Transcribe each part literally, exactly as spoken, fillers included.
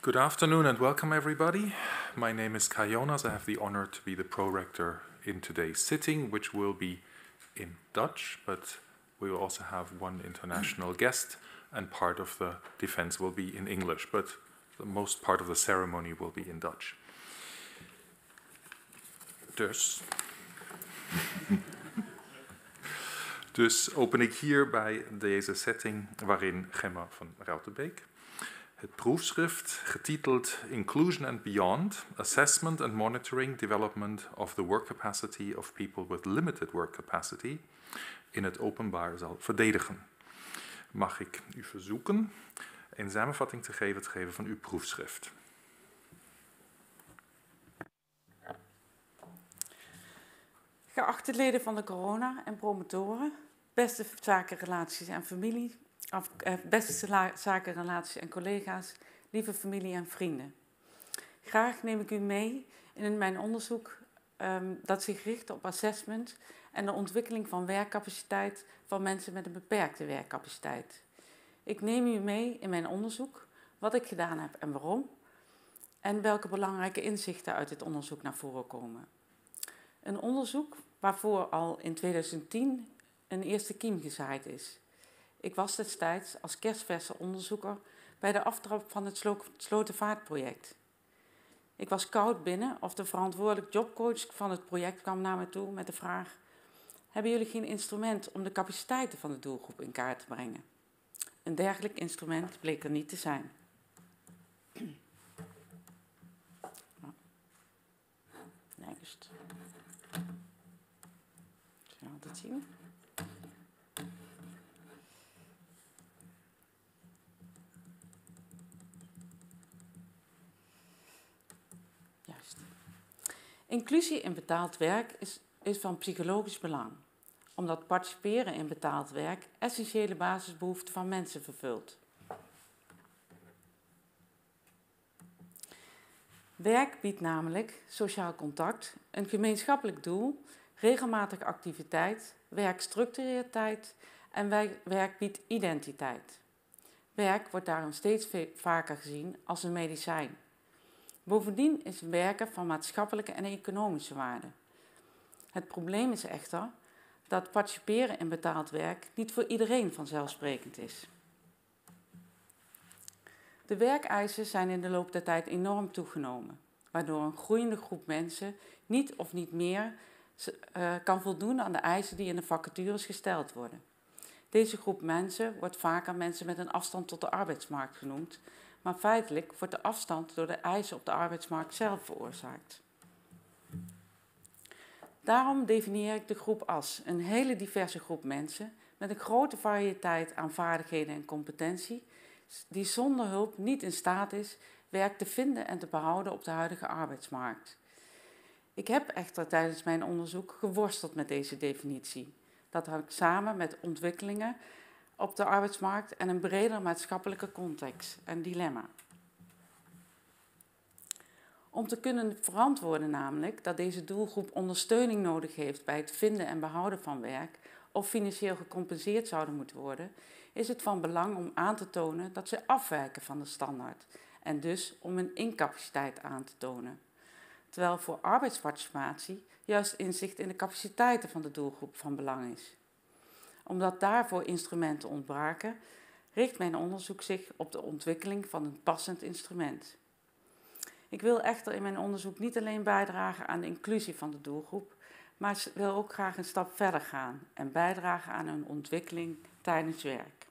Good afternoon and welcome everybody. My name is Kai Jonas. I have the honor to be the pro-rector in today's sitting, which will be in Dutch, but we will also have one international guest, and part of the defense will be in English, but the most part of the ceremony will be in Dutch. Dus, dus open ik hier bij deze setting waarin Gemma van Rautenbeek het proefschrift getiteld Inclusion and Beyond, Assessment and Monitoring Development of the Work Capacity of People with Limited Work Capacity in het openbaar zal verdedigen. Mag ik u verzoeken een samenvatting te geven, te geven van uw proefschrift. Geachte leden van de corona en promotoren, beste zakenrelaties en familie, of, eh, beste zakenrelaties en collega's, lieve familie en vrienden. Graag neem ik u mee in mijn onderzoek um, dat zich richt op assessment en de ontwikkeling van werkcapaciteit van mensen met een beperkte werkcapaciteit. Ik neem u mee in mijn onderzoek, wat ik gedaan heb en waarom, en welke belangrijke inzichten uit dit onderzoek naar voren komen. Een onderzoek waarvoor al in tweeduizend tien een eerste kiem gezaaid is. Ik was destijds als kerstverse onderzoeker bij de aftrap van het Slotervaartproject. Ik was koud binnen of de verantwoordelijk jobcoach van het project kwam naar me toe met de vraag: hebben jullie geen instrument om de capaciteiten van de doelgroep in kaart te brengen? Een dergelijk instrument bleek er niet te zijn. Next. Zullen we dat zien? Juist. Inclusie in betaald werk is, is van psychologisch belang, omdat participeren in betaald werk essentiële basisbehoeften van mensen vervult. Werk biedt namelijk sociaal contact, een gemeenschappelijk doel, regelmatige activiteit, werk structureert tijd en werk biedt identiteit. Werk wordt daarom steeds vaker gezien als een medicijn. Bovendien is werken van maatschappelijke en economische waarde. Het probleem is echter dat participeren in betaald werk niet voor iedereen vanzelfsprekend is. De werkeisen zijn in de loop der tijd enorm toegenomen, waardoor een groeiende groep mensen niet of niet meer uh, kan voldoen aan de eisen die in de vacatures gesteld worden. Deze groep mensen wordt vaker mensen met een afstand tot de arbeidsmarkt genoemd, maar feitelijk wordt de afstand door de eisen op de arbeidsmarkt zelf veroorzaakt. Daarom definieer ik de groep als een hele diverse groep mensen met een grote variëteit aan vaardigheden en competentie, die zonder hulp niet in staat is werk te vinden en te behouden op de huidige arbeidsmarkt. Ik heb echter tijdens mijn onderzoek geworsteld met deze definitie. Dat hangt samen met ontwikkelingen op de arbeidsmarkt en een breder maatschappelijke context en dilemma. Om te kunnen verantwoorden namelijk dat deze doelgroep ondersteuning nodig heeft bij het vinden en behouden van werk of financieel gecompenseerd zouden moeten worden, is het van belang om aan te tonen dat ze afwijken van de standaard en dus om hun incapaciteit aan te tonen. Terwijl voor arbeidsparticipatie juist inzicht in de capaciteiten van de doelgroep van belang is. Omdat daarvoor instrumenten ontbraken, richt mijn onderzoek zich op de ontwikkeling van een passend instrument. Ik wil echter in mijn onderzoek niet alleen bijdragen aan de inclusie van de doelgroep, maar wil ook graag een stap verder gaan en bijdragen aan hun ontwikkeling tijdens werk.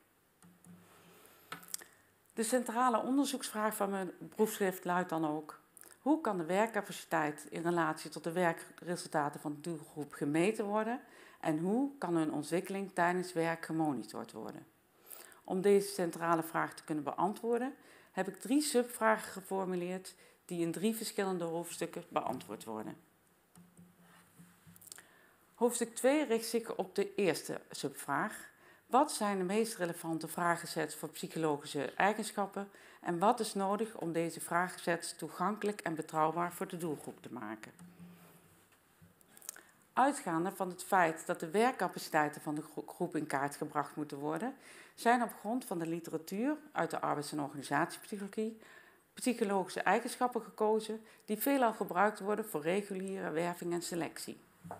De centrale onderzoeksvraag van mijn proefschrift luidt dan ook: hoe kan de werkcapaciteit in relatie tot de werkresultaten van de doelgroep gemeten worden en hoe kan hun ontwikkeling tijdens werk gemonitord worden? Om deze centrale vraag te kunnen beantwoorden, heb ik drie subvragen geformuleerd die in drie verschillende hoofdstukken beantwoord worden. Hoofdstuk twee richt zich op de eerste subvraag. Wat zijn de meest relevante vragensets voor psychologische eigenschappen en wat is nodig om deze vragensets toegankelijk en betrouwbaar voor de doelgroep te maken? Uitgaande van het feit dat de werkcapaciteiten van de groep in kaart gebracht moeten worden, zijn op grond van de literatuur uit de arbeids- en organisatiepsychologie psychologische eigenschappen gekozen die veelal gebruikt worden voor reguliere werving en selectie.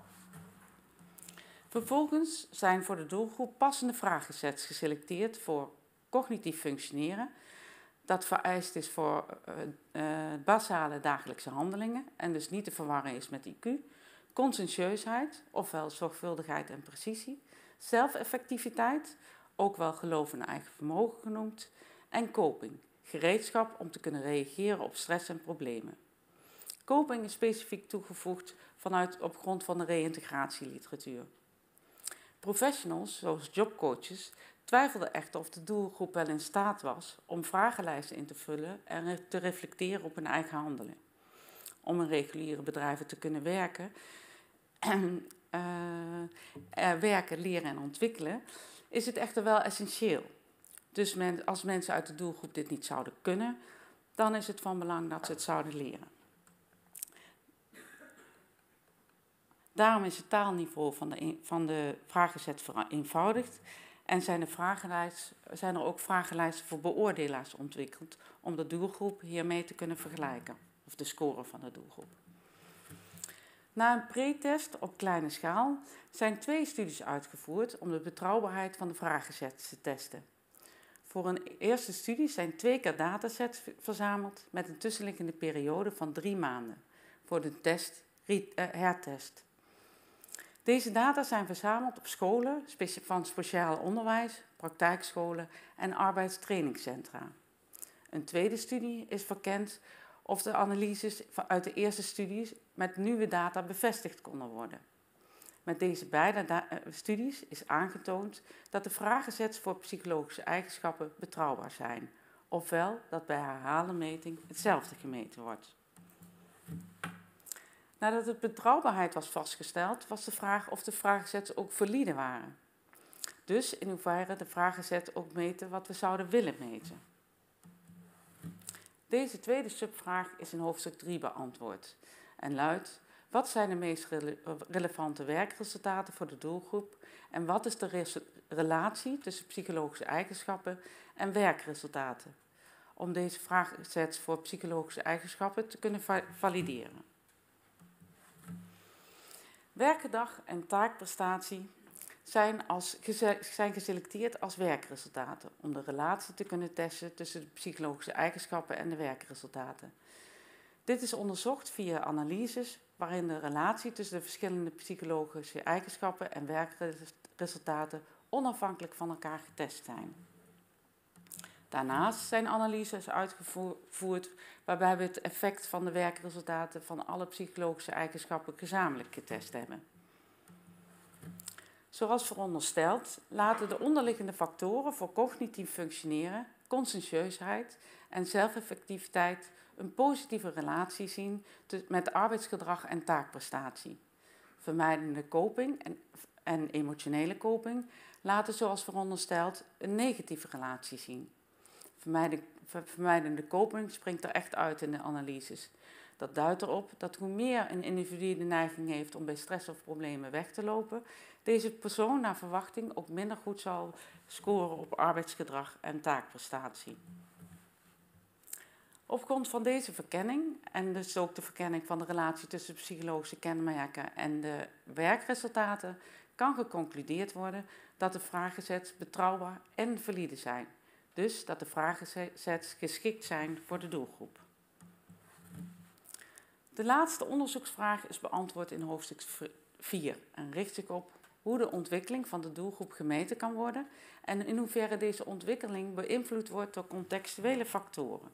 Vervolgens zijn voor de doelgroep passende vragensets geselecteerd voor cognitief functioneren, dat vereist is voor uh, uh, basale dagelijkse handelingen en dus niet te verwarren is met I Q, conscientieusheid, ofwel zorgvuldigheid en precisie, zelfeffectiviteit, ook wel geloof in eigen vermogen genoemd, en coping, gereedschap om te kunnen reageren op stress en problemen. Coping is specifiek toegevoegd vanuit op grond van de reïntegratieliteratuur. Professionals, zoals jobcoaches, twijfelden echter of de doelgroep wel in staat was om vragenlijsten in te vullen en te reflecteren op hun eigen handelen. Om in reguliere bedrijven te kunnen werken, en, uh, werken, leren en ontwikkelen, is het echter wel essentieel. Dus men, als mensen uit de doelgroep dit niet zouden kunnen, dan is het van belang dat ze het zouden leren. Daarom is het taalniveau van de, van de vragenset vereenvoudigd en zijn, de vragenlijst, zijn er ook vragenlijsten voor beoordelaars ontwikkeld om de doelgroep hiermee te kunnen vergelijken, of de score van de doelgroep. Na een pretest op kleine schaal zijn twee studies uitgevoerd om de betrouwbaarheid van de vragensets te testen. Voor een eerste studie zijn twee keer datasets verzameld met een tussenliggende periode van drie maanden voor de test, hertest. Deze data zijn verzameld op scholen van speciaal onderwijs, praktijkscholen en arbeidstrainingscentra. Een tweede studie is verkend of de analyses uit de eerste studies met nieuwe data bevestigd konden worden. Met deze beide studies is aangetoond dat de vragensets voor psychologische eigenschappen betrouwbaar zijn, ofwel dat bij herhaalde meting hetzelfde gemeten wordt. Nadat de betrouwbaarheid was vastgesteld, was de vraag of de vragensets ook valide waren. Dus in hoeverre de vragensets ook meten wat we zouden willen meten. Deze tweede subvraag is in hoofdstuk drie beantwoord en luidt: wat zijn de meest rele- relevante werkresultaten voor de doelgroep en wat is de res- relatie tussen psychologische eigenschappen en werkresultaten? Om deze vraagsets voor psychologische eigenschappen te kunnen va- valideren. Werkgedrag en taakprestatie zijn, als, zijn geselecteerd als werkresultaten om de relatie te kunnen testen tussen de psychologische eigenschappen en de werkresultaten. Dit is onderzocht via analyses waarin de relatie tussen de verschillende psychologische eigenschappen en werkresultaten onafhankelijk van elkaar getest zijn. Daarnaast zijn analyses uitgevoerd waarbij we het effect van de werkresultaten van alle psychologische eigenschappen gezamenlijk getest hebben. Zoals verondersteld laten de onderliggende factoren voor cognitief functioneren, conscientieusheid en zelfeffectiviteit een positieve relatie zien met arbeidsgedrag en taakprestatie. Vermijdende coping en, en emotionele coping laten zoals verondersteld een negatieve relatie zien. Vermijdende coping springt er echt uit in de analyses. Dat duidt erop dat hoe meer een individu de neiging heeft om bij stress of problemen weg te lopen, deze persoon naar verwachting ook minder goed zal scoren op arbeidsgedrag en taakprestatie. Op grond van deze verkenning, en dus ook de verkenning van de relatie tussen psychologische kenmerken en de werkresultaten, kan geconcludeerd worden dat de vragensets betrouwbaar en valide zijn. Dus dat de vragensets geschikt zijn voor de doelgroep. De laatste onderzoeksvraag is beantwoord in hoofdstuk vier en richt zich op hoe de ontwikkeling van de doelgroep gemeten kan worden en in hoeverre deze ontwikkeling beïnvloed wordt door contextuele factoren.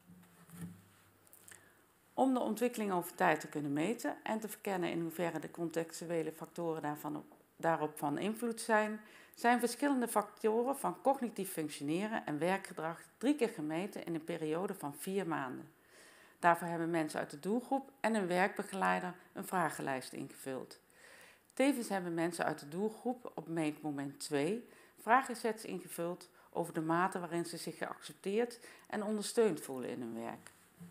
Om de ontwikkeling over tijd te kunnen meten en te verkennen in hoeverre de contextuele factoren daarvan op, daarop van invloed zijn, zijn verschillende factoren van cognitief functioneren en werkgedrag drie keer gemeten in een periode van vier maanden. Daarvoor hebben mensen uit de doelgroep en een werkbegeleider een vragenlijst ingevuld. Tevens hebben mensen uit de doelgroep op meetmoment twee vragensets ingevuld over de mate waarin ze zich geaccepteerd en ondersteund voelen in hun werk.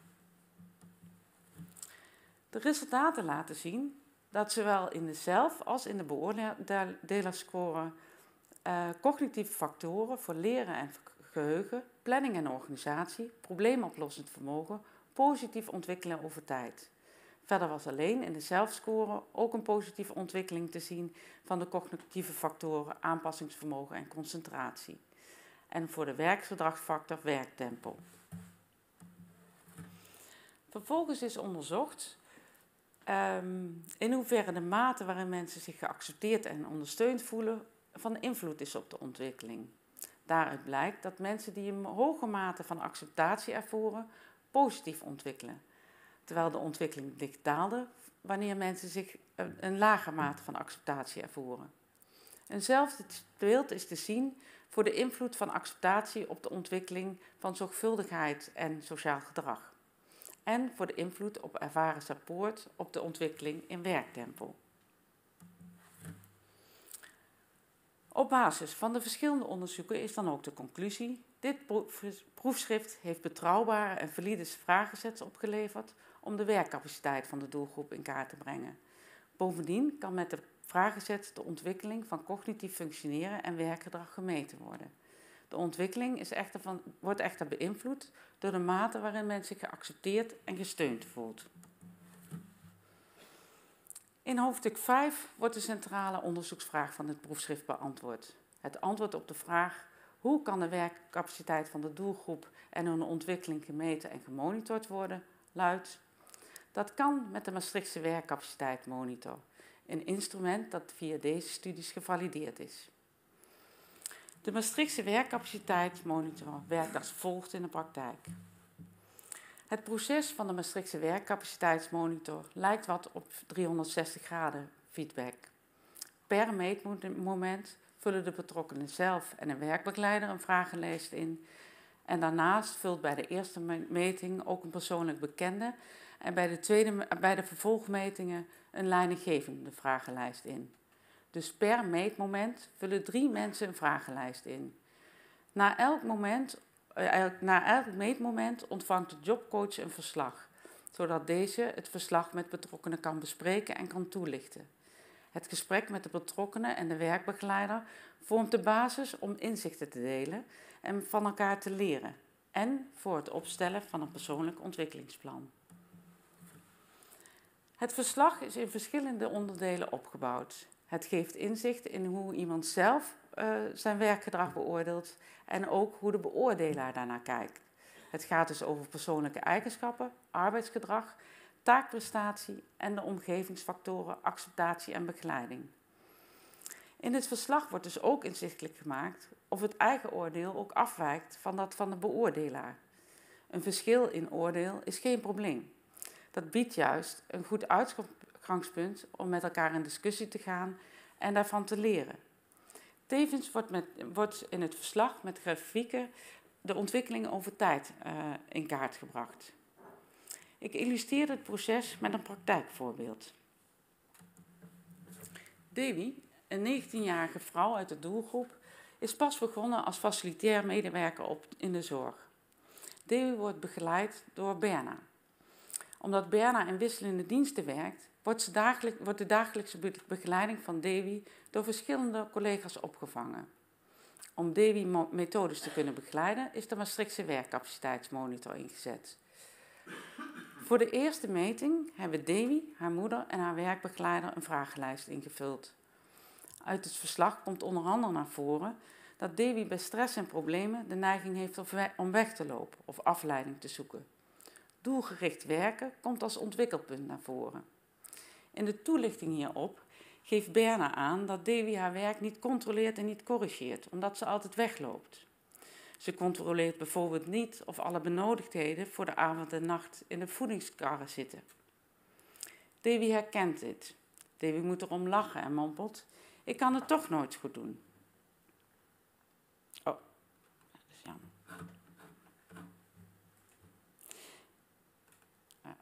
De resultaten laten zien dat zowel in de zelf- als in de beoordelerscore uh, cognitieve factoren voor leren en geheugen, planning en organisatie, probleemoplossend vermogen, positief ontwikkelen over tijd. Verder was alleen in de zelfscore ook een positieve ontwikkeling te zien van de cognitieve factoren aanpassingsvermogen en concentratie. En voor de werkgedragsfactor werktempo. Vervolgens is onderzocht um, in hoeverre de mate waarin mensen zich geaccepteerd en ondersteund voelen van invloed is op de ontwikkeling. Daaruit blijkt dat mensen die een hoge mate van acceptatie ervoeren, positief ontwikkelen. Terwijl de ontwikkeling licht daalde wanneer mensen zich een lage mate van acceptatie ervoeren. Eenzelfde beeld is te zien voor de invloed van acceptatie op de ontwikkeling van zorgvuldigheid en sociaal gedrag. En voor de invloed op ervaren support op de ontwikkeling in werktempo. Op basis van de verschillende onderzoeken is dan ook de conclusie: dit proefschrift heeft betrouwbare en valide vragensets opgeleverd om de werkcapaciteit van de doelgroep in kaart te brengen. Bovendien kan met de vragensets de ontwikkeling van cognitief functioneren en werkgedrag gemeten worden. De ontwikkeling is echter van, wordt echter beïnvloed door de mate waarin men zich geaccepteerd en gesteund voelt. In hoofdstuk vijf wordt de centrale onderzoeksvraag van het proefschrift beantwoord. Het antwoord op de vraag: hoe kan de werkcapaciteit van de doelgroep en hun ontwikkeling gemeten en gemonitord worden, luidt: dat kan met de Maastrichtse werkcapaciteitsmonitor, een instrument dat via deze studies gevalideerd is. De Maastrichtse werkcapaciteitsmonitor werkt als volgt in de praktijk. Het proces van de Maastrichtse werkcapaciteitsmonitor lijkt wat op driehonderdzestig graden feedback. Per meetmoment vullen de betrokkenen zelf en een werkbegeleider een vragenlijst in. En daarnaast vult bij de eerste meting ook een persoonlijk bekende en bij de, tweede, bij de vervolgmetingen een leidinggevende vragenlijst in. Dus per meetmoment vullen drie mensen een vragenlijst in. Na elk, moment, eh, na elk meetmoment ontvangt de jobcoach een verslag, zodat deze het verslag met betrokkenen kan bespreken en kan toelichten. Het gesprek met de betrokkenen en de werkbegeleider vormt de basis om inzichten te delen en van elkaar te leren en voor het opstellen van een persoonlijk ontwikkelingsplan. Het verslag is in verschillende onderdelen opgebouwd. Het geeft inzicht in hoe iemand zelf uh, zijn werkgedrag beoordeelt en ook hoe de beoordelaar daarnaar kijkt. Het gaat dus over persoonlijke eigenschappen, arbeidsgedrag, taakprestatie en de omgevingsfactoren acceptatie en begeleiding. In dit verslag wordt dus ook inzichtelijk gemaakt of het eigen oordeel ook afwijkt van dat van de beoordelaar. Een verschil in oordeel is geen probleem. Dat biedt juist een goed uitgangspunt om met elkaar in discussie te gaan en daarvan te leren. Tevens wordt, met, wordt in het verslag met grafieken de ontwikkeling over tijd uh, in kaart gebracht. Ik illustreer het proces met een praktijkvoorbeeld. Dewi, een negentienjarige vrouw uit de doelgroep, is pas begonnen als facilitair medewerker op, in de zorg. Dewi wordt begeleid door Berna. Omdat Berna in wisselende diensten werkt, wordt, ze dagelijk, wordt de dagelijkse begeleiding van Dewi door verschillende collega's opgevangen. Om Dewi methodes te kunnen begeleiden is de Maastrichtse werkcapaciteitsmonitor ingezet. Voor de eerste meting hebben Dewi, haar moeder en haar werkbegeleider een vragenlijst ingevuld. Uit het verslag komt onder andere naar voren dat Dewi bij stress en problemen de neiging heeft om weg te lopen of afleiding te zoeken. Doelgericht werken komt als ontwikkelpunt naar voren. In de toelichting hierop geeft Berna aan dat Dewi haar werk niet controleert en niet corrigeert, omdat ze altijd wegloopt. Ze controleert bijvoorbeeld niet of alle benodigdheden voor de avond en nacht in de voedingskarren zitten. Dewi herkent dit. Dewi moet erom lachen en mompelt: ik kan het toch nooit goed doen. Oh, dat is jammer. Ja.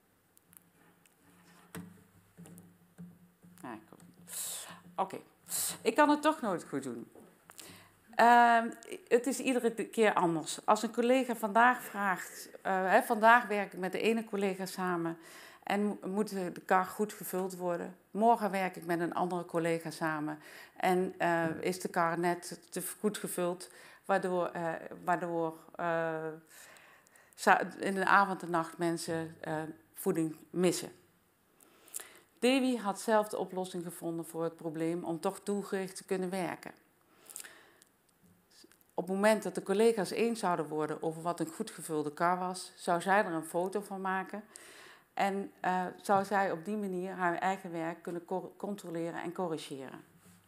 Ja, Oké, okay. Ik kan het toch nooit goed doen. Uh, het is iedere keer anders. Als een collega vandaag vraagt, uh, hè, vandaag werk ik met de ene collega samen en moet de kar goed gevuld worden. Morgen werk ik met een andere collega samen en uh, is de kar net te goed gevuld, waardoor, uh, waardoor uh, in de avond en nacht mensen uh, voeding missen. Dewi had zelf de oplossing gevonden voor het probleem om toch doelgericht te kunnen werken. Op het moment dat de collega's eens zouden worden over wat een goed gevulde kar was, zou zij er een foto van maken en uh, zou zij op die manier haar eigen werk kunnen co- controleren en corrigeren.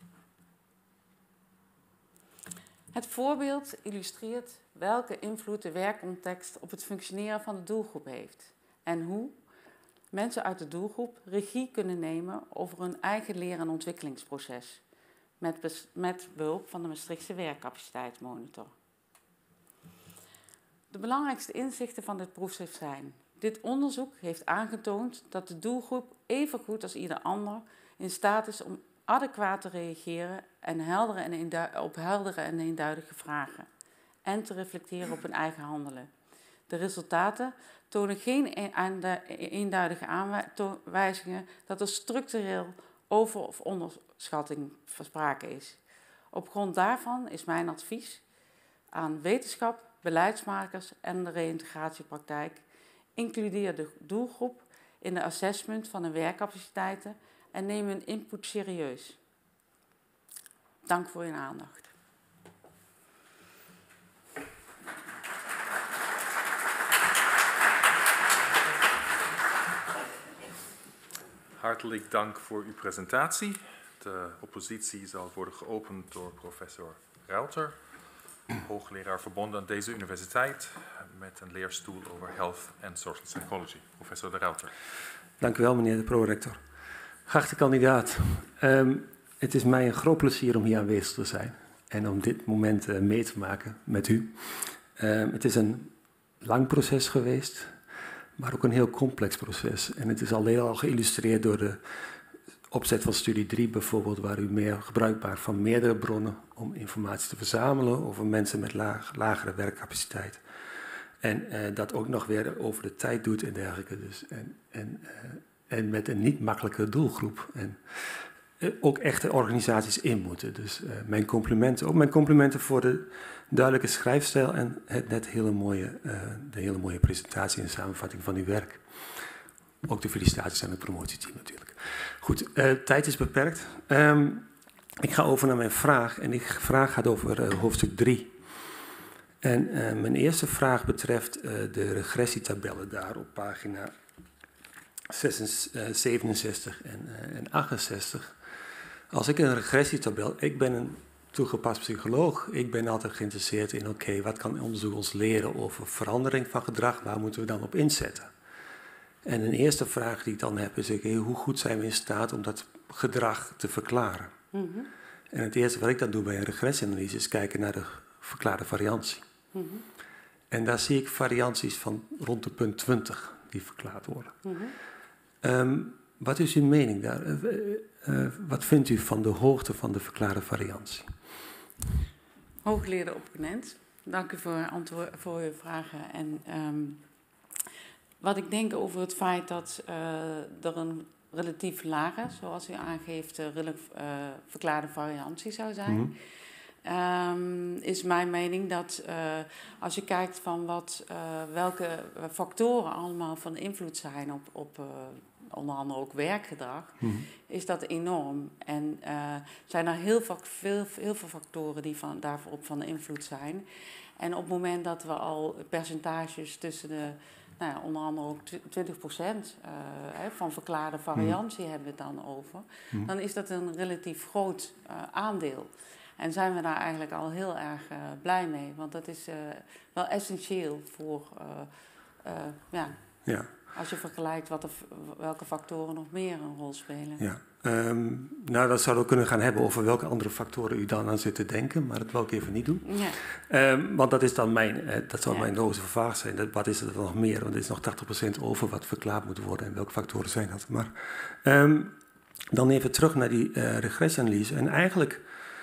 Het voorbeeld illustreert welke invloed de werkcontext op het functioneren van de doelgroep heeft en hoe mensen uit de doelgroep regie kunnen nemen over hun eigen leren- en ontwikkelingsproces met, bes- met behulp van de Maastrichtse werkcapaciteitsmonitor. De belangrijkste inzichten van dit proefschrift zijn: dit onderzoek heeft aangetoond dat de doelgroep even goed als ieder ander in staat is om adequaat te reageren en heldere en eendu- op heldere en eenduidige vragen en te reflecteren op hun eigen handelen. De resultaten tonen geen eenduidige aanwijzingen dat er structureel over- of onderschatting van sprake is. Op grond daarvan is mijn advies aan wetenschap, beleidsmakers en de reïntegratiepraktijk: includeer de doelgroep in de assessment van hun werkcapaciteiten en neem hun input serieus. Dank voor uw aandacht. Hartelijk dank voor uw presentatie. De oppositie zal worden geopend door professor Rauter, hoogleraar verbonden aan deze universiteit met een leerstoel over Health and Social Psychology. Professor de Rauter. Dank u wel, meneer de prorector. Geachte kandidaat, um, het is mij een groot plezier om hier aanwezig te zijn en om dit moment uh, mee te maken met u. Um, het is een lang proces geweest, maar ook een heel complex proces. En het is al heel al geïllustreerd door de opzet van studie drie bijvoorbeeld, waar u meer gebruik maakt van meerdere bronnen om informatie te verzamelen over mensen met laag, lagere werkcapaciteit. En uh, dat ook nog weer over de tijd doet en dergelijke. Dus. En, en, uh, en met een niet makkelijke doelgroep. En uh, ook echte organisaties in moeten. Dus uh, mijn complimenten. Ook mijn complimenten voor de duidelijke schrijfstijl en het net hele mooie, uh, de hele mooie presentatie en samenvatting van uw werk. Ook de felicitaties aan het promotieteam natuurlijk. Goed, uh, tijd is beperkt. Um, ik ga over naar mijn vraag. En die vraag gaat over uh, hoofdstuk drie. En uh, mijn eerste vraag betreft uh, de regressietabellen daar op pagina zevenenzestig en, uh, en achtenzestig. Als ik een regressietabel, ik ben een toegepast psycholoog, ik ben altijd geïnteresseerd in, oké, okay, wat kan onderzoek ons leren over verandering van gedrag, waar moeten we dan op inzetten? En een eerste vraag die ik dan heb is, okay, hoe goed zijn we in staat om dat gedrag te verklaren? Mm-hmm. En het eerste wat ik dan doe bij een regressieanalyse is kijken naar de verklaarde variantie. Mm-hmm. En daar zie ik varianties van rond de punt twintig die verklaard worden. Mm-hmm. Um, wat is uw mening daar? Uh, uh, uh, wat vindt u van de hoogte van de verklaarde variantie? Hooggeleerde opponent, dank u voor, antwoord, voor uw vragen. En um, wat ik denk over het feit dat uh, er een relatief lage, zoals u aangeeft, uh, relatief, uh, verklaarde variantie zou zijn. Mm-hmm. Um, is mijn mening dat uh, als je kijkt van wat, uh, welke factoren allemaal van invloed zijn op, op uh, onder andere ook werkgedrag, mm-hmm. is dat enorm. En uh, zijn er heel, veel, heel veel factoren die van, daarvoor op van invloed zijn. En op het moment dat we al percentages tussen de, nou ja, onder andere ook twintig procent uh, hè, van verklaarde variantie mm-hmm. hebben we het dan over, mm-hmm. dan is dat een relatief groot uh, aandeel. En zijn we daar eigenlijk al heel erg uh, blij mee. Want dat is uh, wel essentieel voor, uh, uh, ja, ja, als je vergelijkt wat er, welke factoren nog meer een rol spelen. Ja. Um, nou, dat zouden we kunnen gaan hebben over welke andere factoren u dan aan zit te denken. Maar dat wil ik even niet doen. Ja. Um, want dat is dan mijn, uh, dat zal ja. mijn logische vraag zijn. Dat, wat is er dan nog meer? Want er is nog tachtig procent over wat verklaard moet worden. En welke factoren zijn dat? Maar um, dan even terug naar die uh, regressieanalyse. En eigenlijk...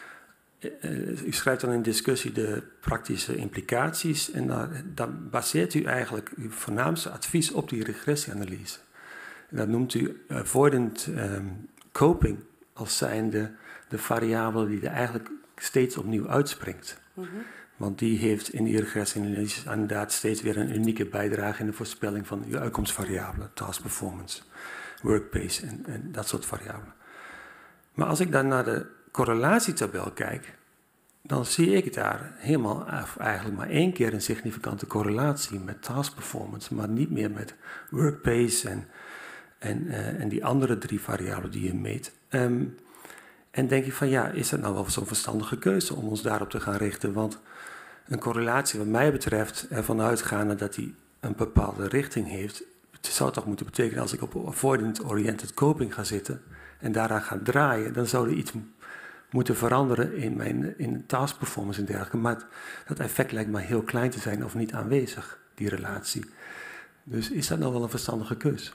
Uh, u schrijft dan in discussie de praktische implicaties en daar, dan baseert u eigenlijk uw voornaamste advies op die regressieanalyse. En dat noemt u avoidant um, coping als zijnde de variabele die er eigenlijk steeds opnieuw uitspringt. Mm-hmm. Want die heeft in die regressie-analyse inderdaad steeds weer een unieke bijdrage in de voorspelling van uw uitkomstvariabelen, task performance, workpace en, en dat soort variabelen. Maar als ik dan naar de correlatietabel kijk, dan zie ik daar helemaal eigenlijk maar één keer een significante correlatie met task performance, maar niet meer met workpace en, en, uh, en die andere drie variabelen die je meet. Um, en denk je van ja, is dat nou wel zo'n verstandige keuze om ons daarop te gaan richten? Want een correlatie wat mij betreft ervan uitgaande dat die een bepaalde richting heeft, het zou toch moeten betekenen als ik op avoidant-oriented coping ga zitten en daaraan ga draaien, dan zou er iets moeten veranderen in mijn in task performance en dergelijke. Maar het, dat effect lijkt mij heel klein te zijn of niet aanwezig, die relatie. Dus is dat nou wel een verstandige keus?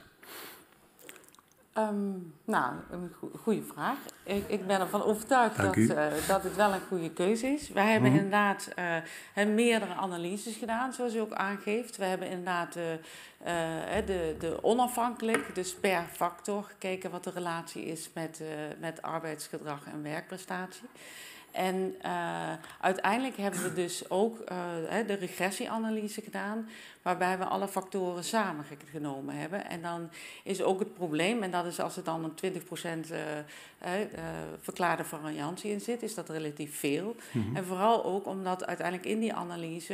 Um, nou, een go- goede vraag. Ik, ik ben ervan overtuigd dat, uh, dat het wel een goede keuze is. Wij hebben mm-hmm. inderdaad uh, meerdere analyses gedaan, zoals u ook aangeeft. We hebben inderdaad uh, uh, de, de onafhankelijk, dus per factor, gekeken wat de relatie is met, uh, met arbeidsgedrag en werkprestatie. En uh, uiteindelijk hebben we dus ook uh, de regressieanalyse gedaan, waarbij we alle factoren samengenomen hebben. En dan is ook het probleem, en dat is als er dan een twintig procent uh, uh, verklaarde variantie in zit, is dat relatief veel. Mm-hmm. En vooral ook omdat uiteindelijk in die analyse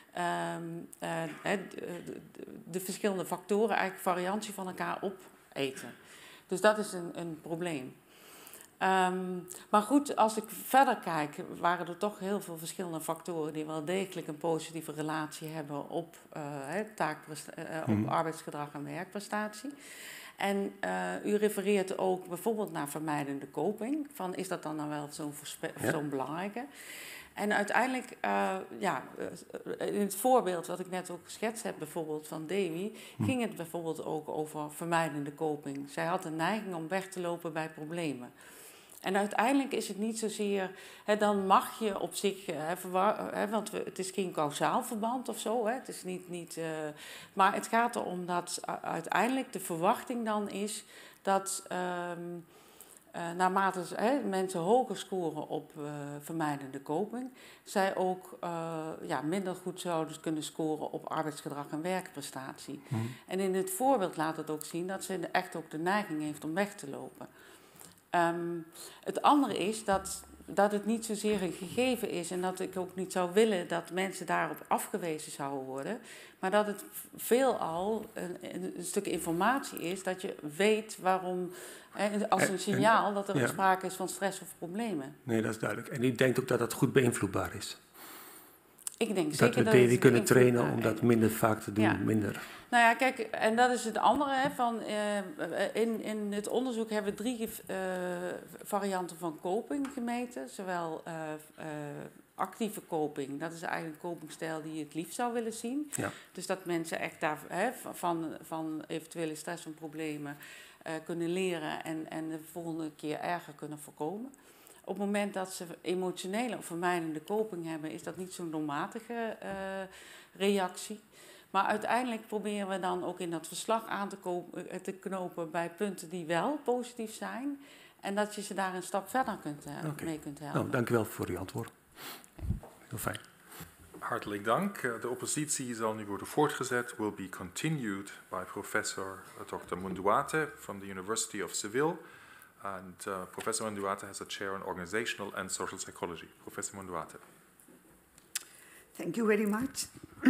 um, uh, de, de, de verschillende factoren eigenlijk variantie van elkaar opeten. Dus dat is een, een probleem. Um, maar goed, als ik verder kijk, waren er toch heel veel verschillende factoren die wel degelijk een positieve relatie hebben op, uh, taakpresta- uh, op mm. arbeidsgedrag en werkprestatie. En uh, u refereert ook bijvoorbeeld naar vermijdende coping. Van, is dat dan nou wel zo'n, verspe- ja. zo'n belangrijke? En uiteindelijk, uh, ja, in het voorbeeld wat ik net ook geschetst heb, bijvoorbeeld van Demi, hm. ging het bijvoorbeeld ook over vermijdende coping. Zij had een neiging om weg te lopen bij problemen. En uiteindelijk is het niet zozeer, hè, dan mag je op zich, hè, verwar, hè, want we, het is geen kausaal verband of zo, hè, het is niet, niet, uh, maar het gaat erom dat uiteindelijk de verwachting dan is dat um, uh, naarmate hè, mensen hoger scoren op uh, vermijdende coping, zij ook uh, ja, minder goed zouden kunnen scoren op arbeidsgedrag en werkprestatie. Mm. En in dit voorbeeld laat het ook zien dat ze echt ook de neiging heeft om weg te lopen. Um, het andere is dat, dat het niet zozeer een gegeven is en dat ik ook niet zou willen dat mensen daarop afgewezen zouden worden, maar dat het veelal een, een stuk informatie is dat je weet waarom, hè, als een signaal dat er ja. sprake is van stress of problemen. Nee, dat is duidelijk. En u denkt ook dat dat goed beïnvloedbaar is? Ik denk dat zeker we dat Davy kunnen trainen om dat minder vaak te doen, ja. minder. Nou ja, kijk, en dat is het andere. Hè, van, uh, in, in het onderzoek hebben we drie uh, varianten van coping gemeten. Zowel uh, uh, actieve coping, dat is eigenlijk een copingstijl die je het liefst zou willen zien. Ja. Dus dat mensen echt daar, hè, van, van eventuele stress en problemen uh, kunnen leren en, en de volgende keer erger kunnen voorkomen. Op het moment dat ze emotionele of vermijdende coping hebben, is dat niet zo'n doelmatige uh, reactie. Maar uiteindelijk proberen we dan ook in dat verslag aan te, kopen, te knopen bij punten die wel positief zijn. En dat je ze daar een stap verder kunt, uh, okay. mee kunt helpen. Nou, dank u wel voor uw antwoord. Heel fijn. Hartelijk dank. De oppositie zal nu worden voortgezet. Will be continued by Professor doctor Munduate from the University of Seville. And uh, Professor Munduate has a chair in organizational and social psychology. Professor Munduate. Thank you very much.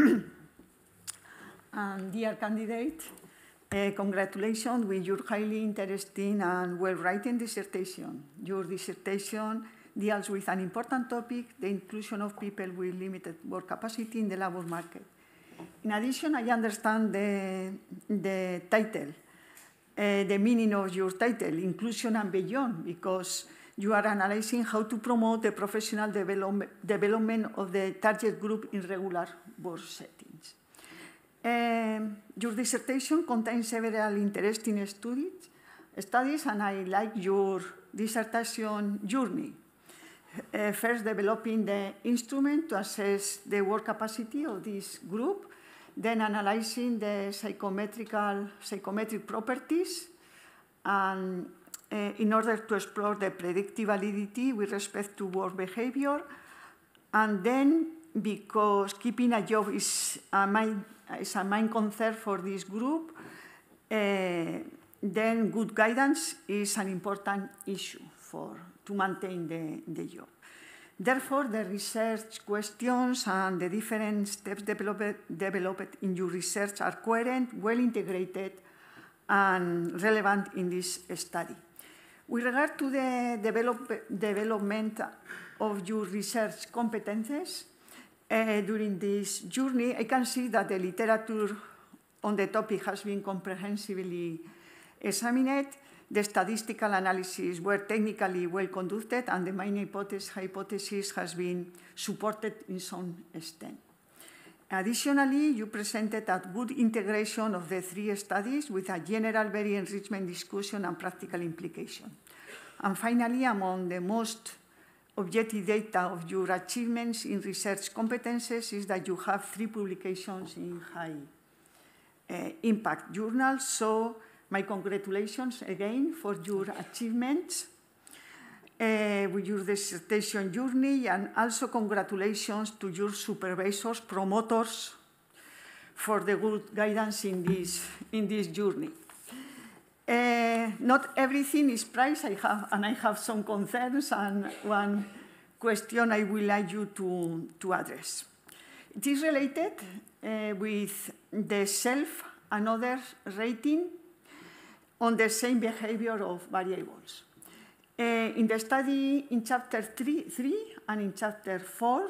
um, dear candidate, uh, congratulations with your highly interesting and well-written dissertation. Your dissertation deals with an important topic, the inclusion of people with limited work capacity in the labor market. In addition, I understand the, the title. Uh, the meaning of your title, Inclusion and Beyond, because you are analyzing how to promote the professional develop development of the target group in regular work settings. Um, your dissertation contains several interesting studies, studies, and I like your dissertation journey. Uh, first, developing the instrument to assess the work capacity of this group, then analyzing the psychometrical, psychometric properties, and uh, in order to explore the predictive validity with respect to work behavior. And then, because keeping a job is a main, is a main concern for this group, uh, then good guidance is an important issue for, to maintain the, the job. Therefore, the research questions and the different steps developed, developed in your research are coherent, well integrated, and relevant in this study. With regard to the develop, development of your research competences, uh, during this journey, I can see that the literature on the topic has been comprehensively examined. The statistical analysis were technically well conducted, and the main hypothesis, hypothesis has been supported in some extent. Additionally, you presented a good integration of the three studies with a general very enrichment discussion and practical implication. And finally, among the most objective data of your achievements in research competences is that you have three publications in high uh, impact journals. So my congratulations again for your achievements uh, with your dissertation journey, and also congratulations to your supervisors, promoters, for the good guidance in this, in this journey. Uh, not everything is prized, I have, and I have some concerns, and one question I would like you to, to address. It is related uh, with the self and others rating on the same behavior of variables. Uh, in the study in chapter three, three and in chapter four,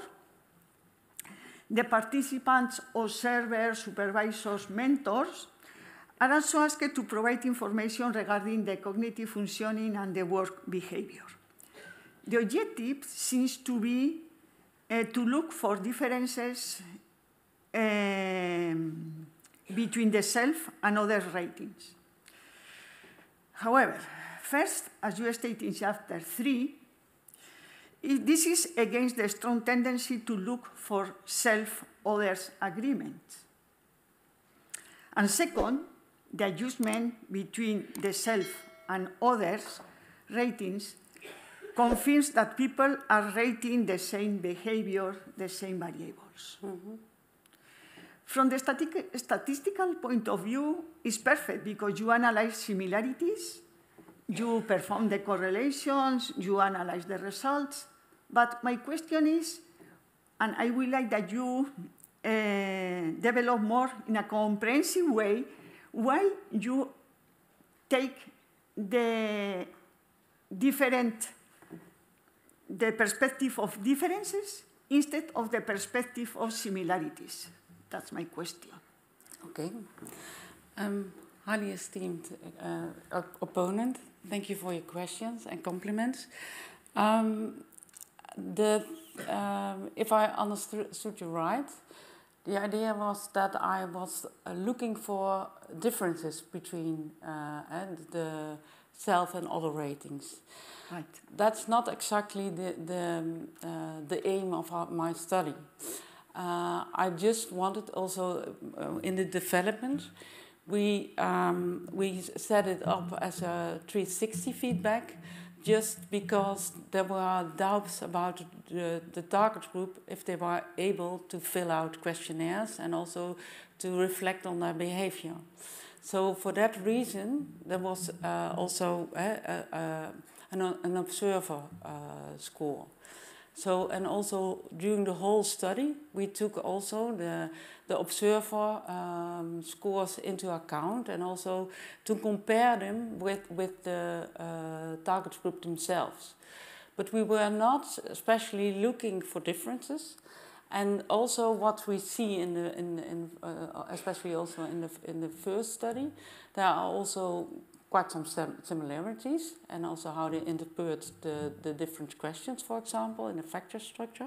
the participants, observers, supervisors, mentors are also asked to provide information regarding the cognitive functioning and the work behavior. The objective seems to be uh, to look for differences um, between the self and other ratings. However, first, as you state in chapter three, this is against the strong tendency to look for self-others agreements. And second, the adjustment between the self and others ratings confirms that people are rating the same behavior, the same variables. Mm-hmm. From the static, statistical point of view, it's perfect because you analyze similarities, you perform the correlations, you analyze the results. But my question is, and I would like that you uh, develop more in a comprehensive way, why you take the different, the perspective of differences instead of the perspective of similarities. That's my question. Okay. Um, highly esteemed uh, opponent, thank you for your questions and compliments. Um, the, um, if I understood you right, the idea was that I was uh, looking for differences between uh, and the self and other ratings. Right. That's not exactly the, the, uh, the aim of our, my study. Uh, I just wanted also uh, in the development, we, um, we set it up as a three sixty feedback just because there were doubts about the, the target group if they were able to fill out questionnaires and also to reflect on their behavior. So for that reason, there was uh, also uh, uh, uh, an, an observer uh, score. So, and also during the whole study, we took also the, the observer um, scores into account and also to compare them with, with the uh, target group themselves. But we were not especially looking for differences. And also what we see in the, in, in uh, especially also in the, in the first study, there are also quite some similarities, and also how they interpret the, the different questions, for example, in the factor structure.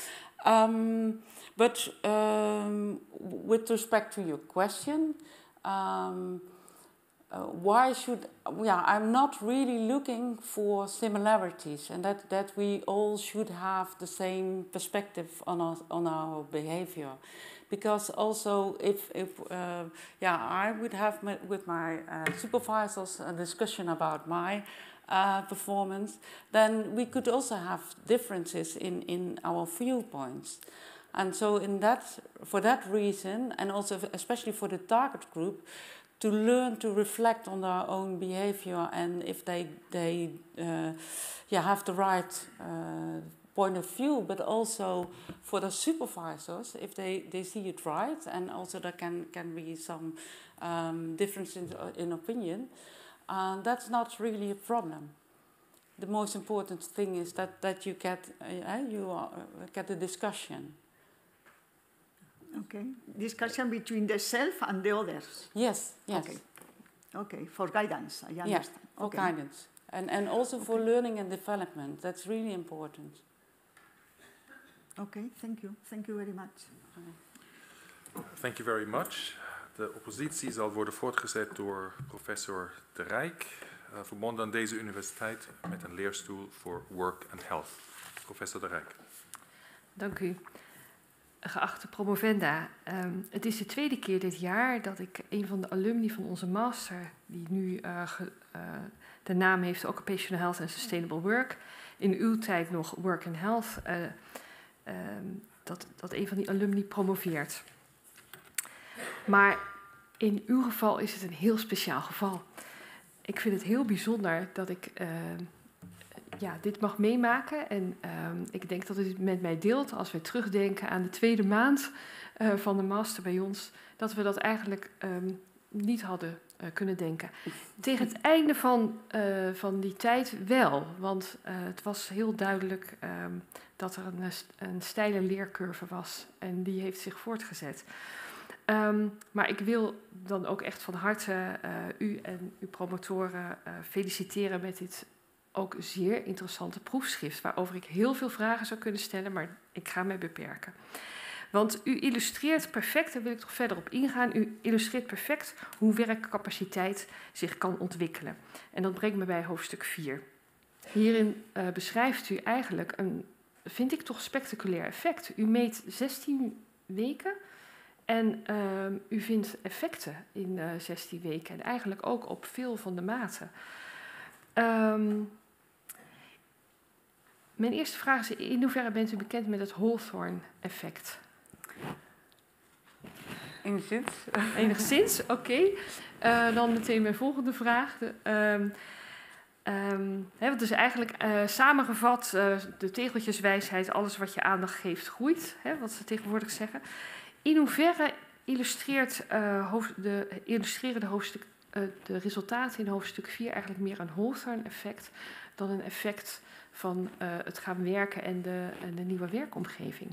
Um, but um, with respect to your question, um, uh, why should, yeah, I'm not really looking for similarities, and that, that we all should have the same perspective on our, on our behavior. Because also, if, if uh, yeah, I would have met with my uh, supervisors a discussion about my uh, performance, then we could also have differences in, in our viewpoints. And so in that, for that reason, and also especially for the target group, to learn to reflect on their own behavior and if they, they uh, yeah, have the right uh, point of view, but also for the supervisors, if they, they see it right, and also there can, can be some um, difference in, in opinion, uh, that's not really a problem. The most important thing is that, that you get uh, you uh, get a discussion. Okay, discussion between the self and the others. Yes, yes. Okay, okay. For guidance, I understand. Yeah, for okay. guidance. And, and also okay. for learning and development. That's really important. Okay, thank you. Thank you very much. Thank you very much. De oppositie zal worden voortgezet door professor De Rijk, uh, verbonden aan deze universiteit met een leerstoel voor Work and Health. Professor De Rijk. Dank u. Geachte promovenda, um, het is de tweede keer dit jaar dat ik een van de alumni van onze master, die nu uh, ge, uh, de naam heeft Occupational Health and Sustainable Work, in uw tijd nog Work and Health, uh, um, dat, dat een van die alumni promoveert. Maar in uw geval is het een heel speciaal geval. Ik vind het heel bijzonder dat ik uh, ja, dit mag meemaken. En um, ik denk dat u het met mij deelt als we terugdenken aan de tweede maand uh, van de master bij ons. Dat we dat eigenlijk um, niet hadden uh, kunnen denken. Tegen het einde van, uh, van die tijd wel. Want uh, het was heel duidelijk um, dat er een, een steile leercurve was. En die heeft zich voortgezet. Um, maar ik wil dan ook echt van harte uh, u en uw promotoren uh, feliciteren met dit ook zeer interessante proefschrift, waarover ik heel veel vragen zou kunnen stellen, maar ik ga mij beperken. Want u illustreert perfect, daar wil ik toch verder op ingaan, u illustreert perfect hoe werkcapaciteit zich kan ontwikkelen. En dat brengt me bij hoofdstuk vier. Hierin uh, beschrijft u eigenlijk een, vind ik toch spectaculair effect. U meet zestien weken en uh, u vindt effecten in uh, zestien weken en eigenlijk ook op veel van de maten. Um, mijn eerste vraag is, in hoeverre bent u bekend met het Hawthorne-effect? Enigszins. Enigszins, oké. Okay. Uh, dan meteen mijn volgende vraag. De, um, um, hè, want dus eigenlijk uh, samengevat, uh, de tegeltjeswijsheid, alles wat je aandacht geeft groeit, hè, wat ze tegenwoordig zeggen. In hoeverre illustreert, uh, hoofd, de, illustreren de, hoofdstuk, uh, de resultaten in hoofdstuk vier eigenlijk meer een Hawthorne-effect dan een effect van uh, het gaan werken en de, en de nieuwe werkomgeving?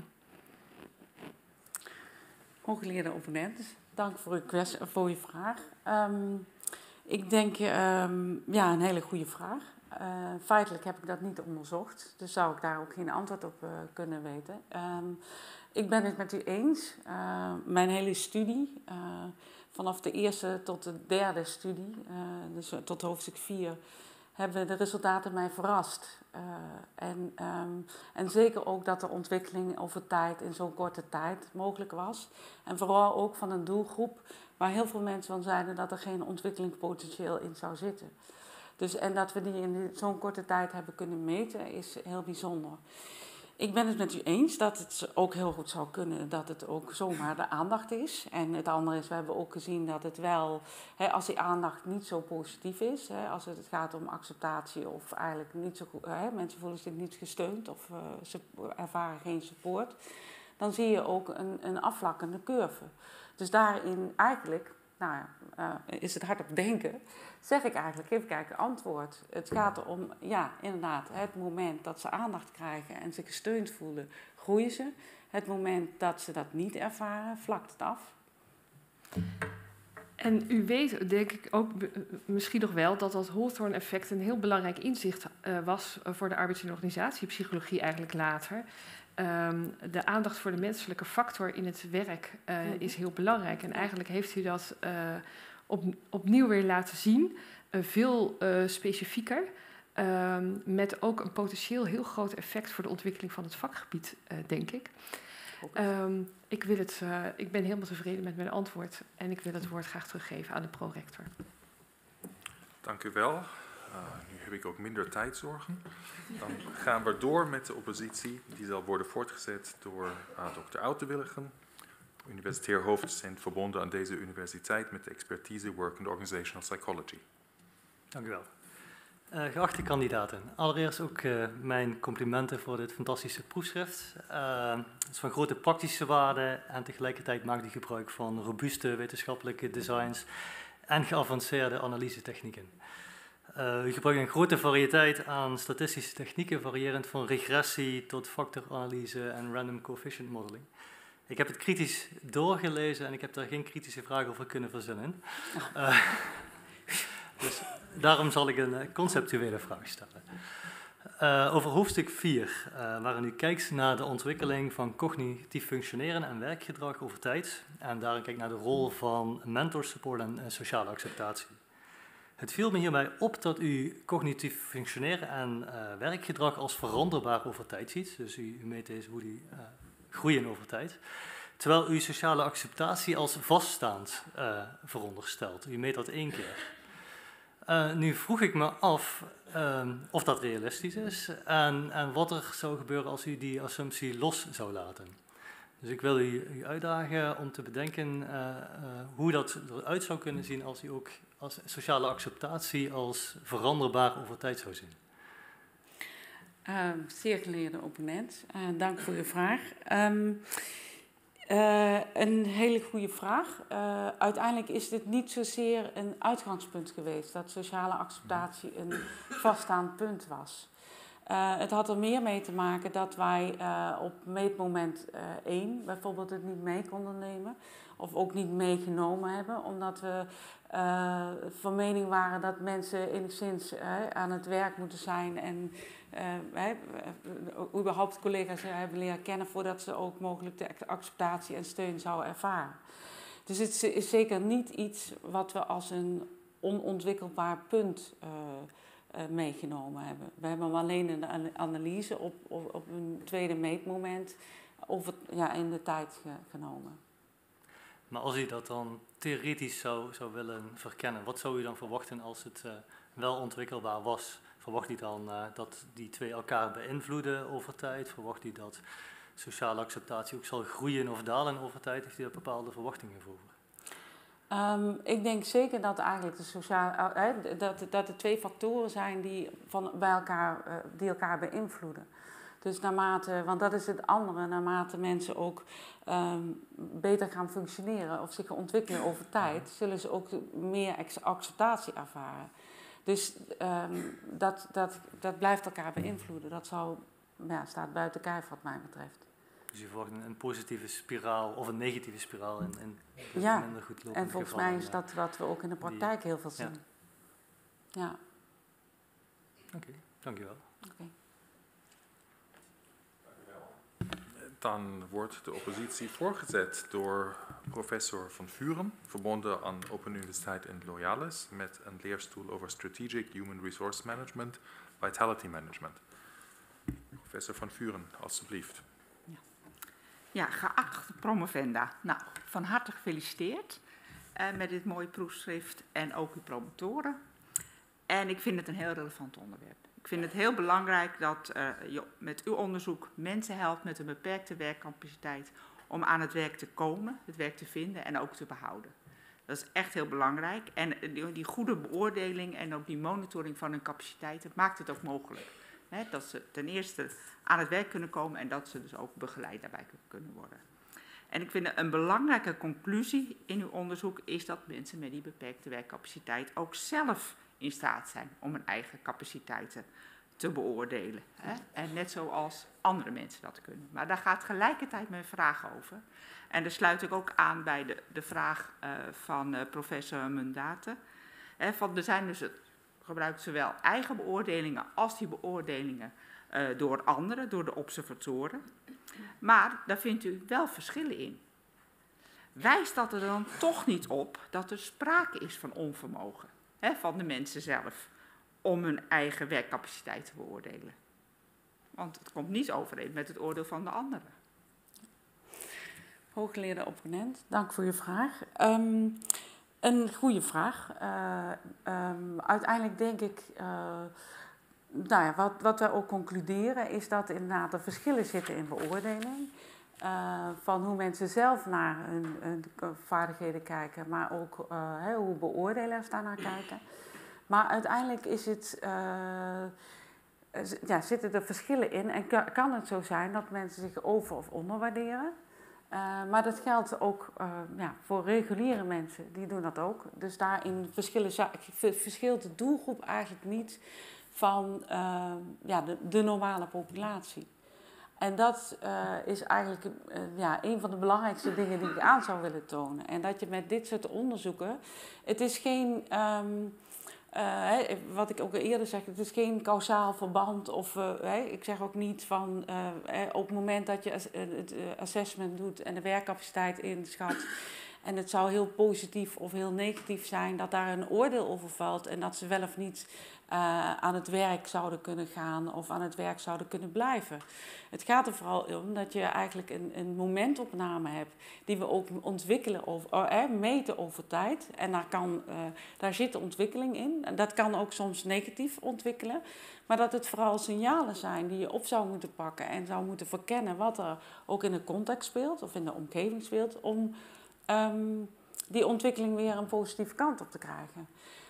Hooggeleerde opponent, dank voor uw, kwestie, voor uw vraag. Um, ik denk, um, ja, een hele goede vraag. Uh, feitelijk heb ik dat niet onderzocht, dus zou ik daar ook geen antwoord op uh, kunnen weten. Um, ik ben het met u eens. Uh, mijn hele studie, uh, vanaf de eerste tot de derde studie, uh, dus tot hoofdstuk vier, hebben de resultaten mij verrast. Uh, en, um, en zeker ook dat de ontwikkeling over tijd in zo'n korte tijd mogelijk was. En vooral ook van een doelgroep waar heel veel mensen van zeiden dat er geen ontwikkelingspotentieel in zou zitten. Dus, en dat we die in zo'n korte tijd hebben kunnen meten is heel bijzonder. Ik ben het met u eens dat het ook heel goed zou kunnen dat het ook zomaar de aandacht is. En het andere is, we hebben ook gezien dat het wel, hè, als die aandacht niet zo positief is, hè, als het gaat om acceptatie of eigenlijk niet zo goed, hè, mensen voelen zich niet gesteund of uh, ze ervaren geen support, dan zie je ook een, een afvlakkende curve. Dus daarin eigenlijk, nou ja, uh, is het hardop denken, zeg ik eigenlijk, geef ik eigenlijk een antwoord. Het gaat erom, ja, inderdaad, het moment dat ze aandacht krijgen en zich gesteund voelen, groeien ze. Het moment dat ze dat niet ervaren, vlakt het af. En u weet, denk ik ook misschien nog wel, dat dat Hawthorne-effect een heel belangrijk inzicht uh, was voor de arbeids- en organisatiepsychologie eigenlijk later. Um, de aandacht voor de menselijke factor in het werk uh, is heel belangrijk. En eigenlijk heeft u dat uh, op, opnieuw weer laten zien, uh, veel uh, specifieker, um, met ook een potentieel heel groot effect voor de ontwikkeling van het vakgebied, uh, denk ik. Um, ik, wil het, uh, ik ben helemaal tevreden met mijn antwoord en ik wil het woord graag teruggeven aan de prorector. Dank u wel. nu heb ik ook minder tijdzorgen. Dan gaan we door met de oppositie. Die zal worden voortgezet door uh, dokter Oudewilligen, universitair hoofddocent verbonden aan deze universiteit met de expertise Work and Organizational Psychology. Dank u wel. Uh, geachte kandidaten, allereerst ook uh, mijn complimenten voor dit fantastische proefschrift. Uh, het is van grote praktische waarde en tegelijkertijd maakt u gebruik van robuuste wetenschappelijke designs en geavanceerde analysetechnieken. Uh, u gebruikt een grote variëteit aan statistische technieken, variërend van regressie tot factoranalyse en random coefficient modeling. Ik heb het kritisch doorgelezen en ik heb daar geen kritische vragen over kunnen verzinnen. Uh, dus daarom zal ik een conceptuele vraag stellen. Uh, over hoofdstuk vier, uh, waarin u kijkt naar de ontwikkeling van cognitief functioneren en werkgedrag over tijd. En daarin kijkt naar de rol van mentorsupport en uh, sociale acceptatie. Het viel me hierbij op dat u cognitief functioneren en uh, werkgedrag als veranderbaar over tijd ziet. Dus u, u meet deze hoe die uh, groeien over tijd. Terwijl u sociale acceptatie als vaststaand uh, veronderstelt. U meet dat één keer. Uh, nu vroeg ik me af uh, of dat realistisch is en, en wat er zou gebeuren als u die assumptie los zou laten. Dus ik wil u, u uitdagen om te bedenken uh, uh, hoe dat eruit zou kunnen zien als u ook als sociale acceptatie als veranderbaar over tijd zou zien. Uh, zeer geleerde opponent, uh, dank voor uw vraag. Um, Uh, een hele goede vraag. Uh, uiteindelijk is dit niet zozeer een uitgangspunt geweest, dat sociale acceptatie een vaststaand punt was. Uh, het had er meer mee te maken dat wij uh, op meetmoment uh, één bijvoorbeeld het niet mee konden nemen. Of ook niet meegenomen hebben, omdat we uh, van mening waren dat mensen enigszins uh, aan het werk moeten zijn en uh, wij, uh, überhaupt collega's hebben leren kennen voordat ze ook mogelijk de acceptatie en steun zouden ervaren. Dus het is zeker niet iets wat we als een onontwikkelbaar punt uh, uh, meegenomen hebben. We hebben hem alleen een analyse op, op, op een tweede meetmoment over, ja, in de tijd ge, genomen. Maar als u dat dan theoretisch zou, zou willen verkennen, wat zou u dan verwachten als het uh, wel ontwikkelbaar was? Verwacht u dan uh, dat die twee elkaar beïnvloeden over tijd? Verwacht u dat sociale acceptatie ook zal groeien of dalen over tijd? Heeft u daar bepaalde verwachtingen voor? Um, ik denk zeker dat eigenlijk de sociale, uh, dat, dat er twee factoren zijn die, van, bij elkaar, uh, die elkaar beïnvloeden. Dus naarmate, want dat is het andere, naarmate mensen ook um, beter gaan functioneren of zich ontwikkelen over tijd, zullen ze ook meer acceptatie ervaren. Dus um, dat, dat, dat blijft elkaar beïnvloeden. Dat zou, ja, staat buiten kijf wat mij betreft. Dus je verwacht een, een positieve spiraal of een negatieve spiraal in, in ja, minder goed lopende en volgens gevallen, mij is dat wat we ook in de praktijk die, heel veel zien. Ja. ja. Oké, okay, dankjewel. Okay. Dan wordt de oppositie voorgezet door professor Van Vuren, verbonden aan Open Universiteit in Loyalis, met een leerstoel over Strategic Human Resource Management, Vitality Management. Professor Van Vuren, alstublieft. Ja, ja, geachte promovenda, nou, van harte gefeliciteerd uh, met dit mooie proefschrift en ook uw promotoren. En ik vind het een heel relevant onderwerp. Ik vind het heel belangrijk dat uh, je met uw onderzoek mensen helpt met een beperkte werkcapaciteit om aan het werk te komen, het werk te vinden en ook te behouden. Dat is echt heel belangrijk. En die, die goede beoordeling en ook die monitoring van hun capaciteiten maakt het ook mogelijk. Hè, dat ze ten eerste aan het werk kunnen komen en dat ze dus ook begeleid daarbij kunnen worden. En ik vind een belangrijke conclusie in uw onderzoek is dat mensen met die beperkte werkcapaciteit ook zelf in staat zijn om hun eigen capaciteiten te beoordelen. Hè? En net zoals andere mensen dat kunnen. Maar daar gaat tegelijkertijd mijn vraag over. En daar sluit ik ook aan bij de, de vraag uh, van uh, professor Mundate. Hè, van, er zijn dus het, gebruikt zowel eigen beoordelingen als die beoordelingen uh, door anderen, door de observatoren. Maar daar vindt u wel verschillen in. Wijst dat er dan toch niet op dat er sprake is van onvermogen? He, van de mensen zelf, om hun eigen werkcapaciteit te beoordelen. Want het komt niet overeen met het oordeel van de anderen. Hooggeleerde opponent, dank voor je vraag. Um, Een goede vraag. Uh, um, uiteindelijk denk ik, uh, nou ja, wat, wat wij ook concluderen is dat inderdaad er verschillen zitten in beoordeling. Uh, van hoe mensen zelf naar hun, hun vaardigheden kijken, maar ook uh, he, hoe beoordelaars daarnaar kijken. Maar uiteindelijk is het, uh, ja, zitten er verschillen in en kan, kan het zo zijn dat mensen zich over- of onderwaarderen. Uh, maar dat geldt ook uh, ja, voor reguliere mensen, die doen dat ook. Dus daarin verschillen, verschilt de doelgroep eigenlijk niet van uh, ja, de, de normale populatie. En dat uh, is eigenlijk uh, ja, een van de belangrijkste dingen die ik aan zou willen tonen. En dat je met dit soort onderzoeken, het is geen, um, uh, wat ik ook eerder zeg, het is geen kausaal verband. Of uh, hey, ik zeg ook niet van uh, op het moment dat je het assessment doet en de werkcapaciteit inschat. En het zou heel positief of heel negatief zijn dat daar een oordeel over valt en dat ze wel of niet uh, aan het werk zouden kunnen gaan of aan het werk zouden kunnen blijven. Het gaat er vooral om dat je eigenlijk een, een momentopname hebt die we ook ontwikkelen of uh, meten over tijd. En daar, kan, uh, daar zit ontwikkeling in. En dat kan ook soms negatief ontwikkelen. Maar dat het vooral signalen zijn die je op zou moeten pakken en zou moeten verkennen wat er ook in de context speelt of in de omgeving speelt om Um, die ontwikkeling weer een positieve kant op te krijgen.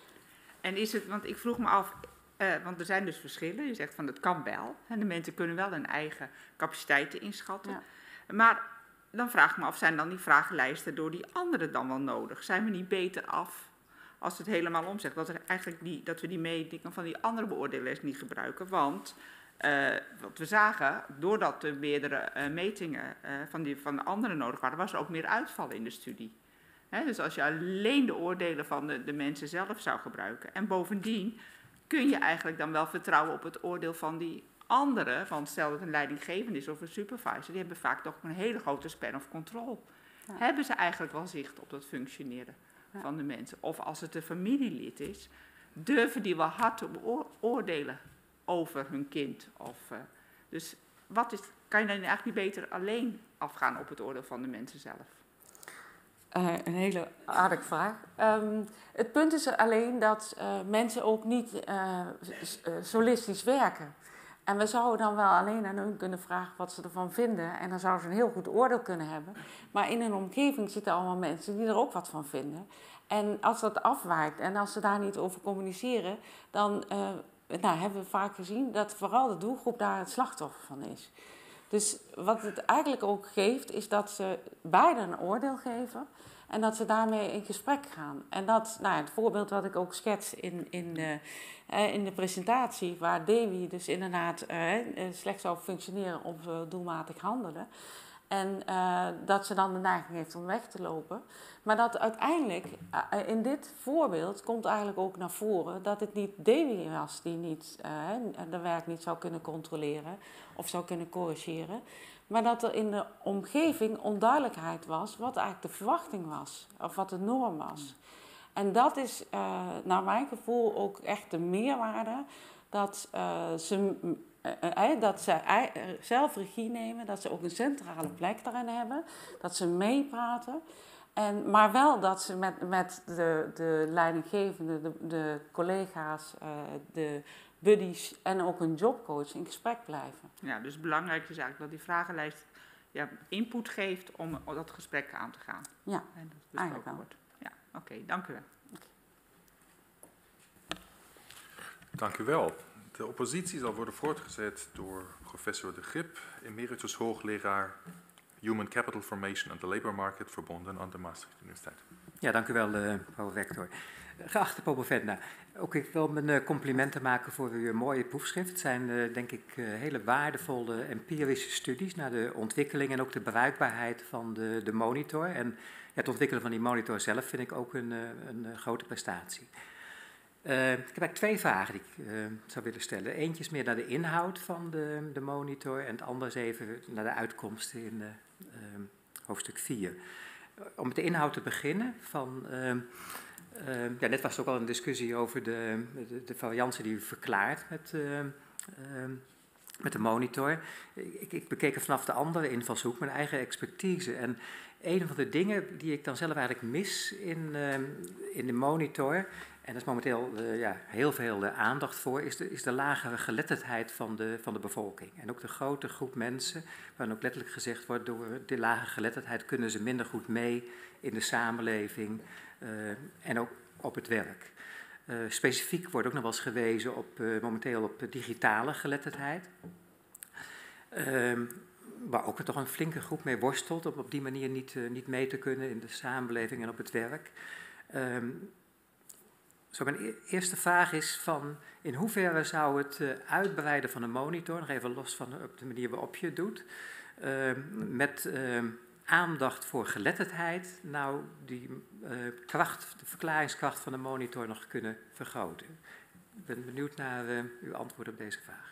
En is het, want ik vroeg me af, uh, want er zijn dus verschillen. Je zegt van het kan wel. En de mensen kunnen wel hun eigen capaciteiten inschatten. Ja. Maar dan vraag ik me af, zijn dan die vragenlijsten door die anderen dan wel nodig? Zijn we niet beter af als het helemaal omzegt? Dat, er eigenlijk die, dat we die metingen van die andere beoordelaars niet gebruiken. Want Uh, wat we zagen, doordat er meerdere uh, metingen uh, van, die, van de anderen nodig waren, was er ook meer uitval in de studie. He, dus als je alleen de oordelen van de, de mensen zelf zou gebruiken. En bovendien kun je eigenlijk dan wel vertrouwen op het oordeel van die anderen. Want stel dat een leidinggevende is of een supervisor, die hebben vaak toch een hele grote span of control. Ja. Hebben ze eigenlijk wel zicht op dat functioneren ja. van de mensen? Of als het een familielid is, durven die wel hard te beoordelen over hun kind. Of, uh, dus wat is, kan je dan eigenlijk niet beter alleen afgaan op het oordeel van de mensen zelf? Uh, een hele aardige vraag. Um, het punt is alleen dat uh, mensen ook niet uh, solistisch werken. En we zouden dan wel alleen aan hun kunnen vragen wat ze ervan vinden. En dan zouden ze een heel goed oordeel kunnen hebben. Maar in een omgeving zitten allemaal mensen die er ook wat van vinden. En als dat afwijkt en als ze daar niet over communiceren, dan uh, nou, hebben we vaak gezien dat vooral de doelgroep daar het slachtoffer van is. Dus wat het eigenlijk ook geeft, is dat ze beide een oordeel geven en dat ze daarmee in gesprek gaan. En dat, nou, het voorbeeld wat ik ook schets in, in, de, eh, in de presentatie, waar Dewi dus inderdaad eh, slecht zou functioneren op uh, doelmatig handelen. En uh, dat ze dan de neiging heeft om weg te lopen. Maar dat uiteindelijk, uh, in dit voorbeeld, komt eigenlijk ook naar voren dat het niet Dewi was die niet, uh, de werk niet zou kunnen controleren of zou kunnen corrigeren. Maar dat er in de omgeving onduidelijkheid was wat eigenlijk de verwachting was. Of wat de norm was. En dat is uh, naar mijn gevoel ook echt de meerwaarde dat uh, ze... Uh, uh, dat ze uh, zelf regie nemen, dat ze ook een centrale plek daarin hebben, dat ze meepraten. En, maar wel dat ze met, met de, de leidinggevende, de, de collega's, uh, de buddies en ook een jobcoach in gesprek blijven. Ja, dus belangrijk is eigenlijk dat die vragenlijst ja, input geeft om dat gesprek aan te gaan. Ja, en dat eigenlijk wel. Wordt. Ja, oké, okay, dank u wel. Okay. Dank u wel. De oppositie zal worden voortgezet door professor De Grip, emeritus hoogleraar Human Capital Formation and the Labour Market, verbonden aan de Maastricht Universiteit. Ja, dank u wel, uh, mevrouw rector. Geachte promovenda, ook ik wil mijn uh, complimenten maken voor uw mooie proefschrift. Het zijn, uh, denk ik, uh, hele waardevolle empirische studies naar de ontwikkeling en ook de bruikbaarheid van de, de monitor. En ja, het ontwikkelen van die monitor zelf vind ik ook een, uh, een uh, grote prestatie. Uh, ik heb eigenlijk twee vragen die ik uh, zou willen stellen. Eentje is meer naar de inhoud van de, de monitor en het andere is even naar de uitkomsten in uh, uh, hoofdstuk vier. Om met de inhoud te beginnen, van, uh, uh, ja, net was er ook al een discussie over de, de, de varianten die u verklaart met uh, uh, met de monitor. Ik, ik bekeek er vanaf de andere invalshoek, mijn eigen expertise. En een van de dingen die ik dan zelf eigenlijk mis in, uh, in de monitor, en er is momenteel uh, ja, heel veel uh, aandacht voor, is de, is de lagere geletterdheid van de, van de bevolking. En ook de grote groep mensen, waarin ook letterlijk gezegd wordt, door de lage geletterdheid kunnen ze minder goed mee in de samenleving uh, en ook op het werk. Uh, specifiek wordt ook nog wel eens gewezen op, uh, momenteel op digitale geletterdheid. Uh, waar ook toch een flinke groep mee worstelt om op die manier niet, uh, niet mee te kunnen in de samenleving en op het werk. Um, zo mijn e- eerste vraag is van in hoeverre zou het uh, uitbreiden van een monitor, nog even los van op de manier waarop je het doet, uh, met uh, aandacht voor geletterdheid, nou die uh, kracht, de verklaringskracht van de monitor nog kunnen vergroten. Ik ben benieuwd naar uh, uw antwoord op deze vraag.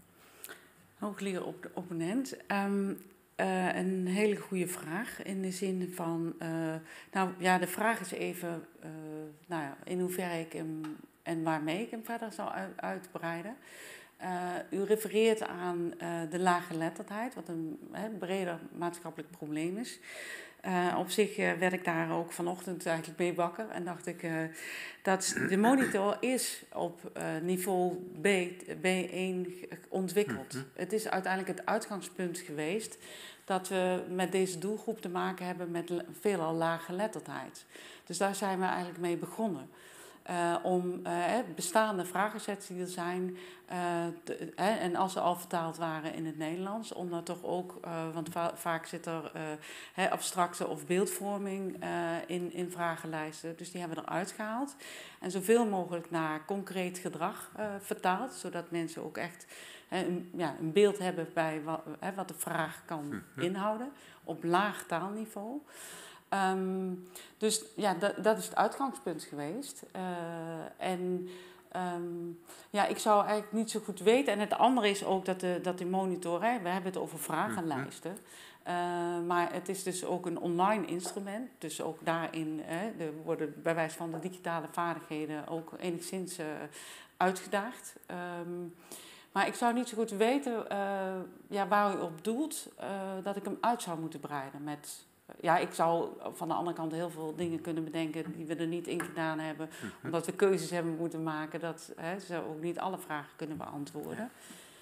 Hoogleraar op de opponent. Um, uh, een hele goede vraag in de zin van, uh, nou ja, de vraag is even, uh, nou ja, in hoeverre ik hem en waarmee ik hem verder zou uit, uitbreiden. Uh, u refereert aan uh, de lage geletterdheid, wat een hè, breder maatschappelijk probleem is. Uh, op zich uh, werd ik daar ook vanochtend eigenlijk mee wakker en dacht ik uh, dat de monitor is op uh, niveau B, B één ontwikkeld. Mm-hmm. Het is uiteindelijk het uitgangspunt geweest dat we met deze doelgroep te maken hebben met veelal lage geletterdheid. Dus daar zijn we eigenlijk mee begonnen. Uh, om uh, bestaande vragensets die er zijn, uh, te, uh, en als ze al vertaald waren in het Nederlands, om dat toch ook, uh, want va- vaak zit er uh, he, abstracte of beeldvorming uh, in, in vragenlijsten, dus die hebben we eruit gehaald. En zoveel mogelijk naar concreet gedrag uh, vertaald, zodat mensen ook echt he, een, ja, een beeld hebben bij wat, he, wat de vraag kan mm-hmm. inhouden, op laag taalniveau. Um, dus ja, dat, dat is het uitgangspunt geweest. Uh, en um, ja, ik zou eigenlijk niet zo goed weten. En het andere is ook dat de, dat de monitor, hè, we hebben het over vragenlijsten. Uh, maar het is dus ook een online instrument. Dus ook daarin hè, er worden bij wijze van de digitale vaardigheden ook enigszins uh, uitgedaagd. Um, maar ik zou niet zo goed weten uh, ja, waar u op doelt, uh, dat ik hem uit zou moeten breiden met... Ja, ik zou van de andere kant heel veel dingen kunnen bedenken die we er niet in gedaan hebben. Mm-hmm. Omdat we keuzes hebben moeten maken dat hè, ze ook niet alle vragen kunnen beantwoorden.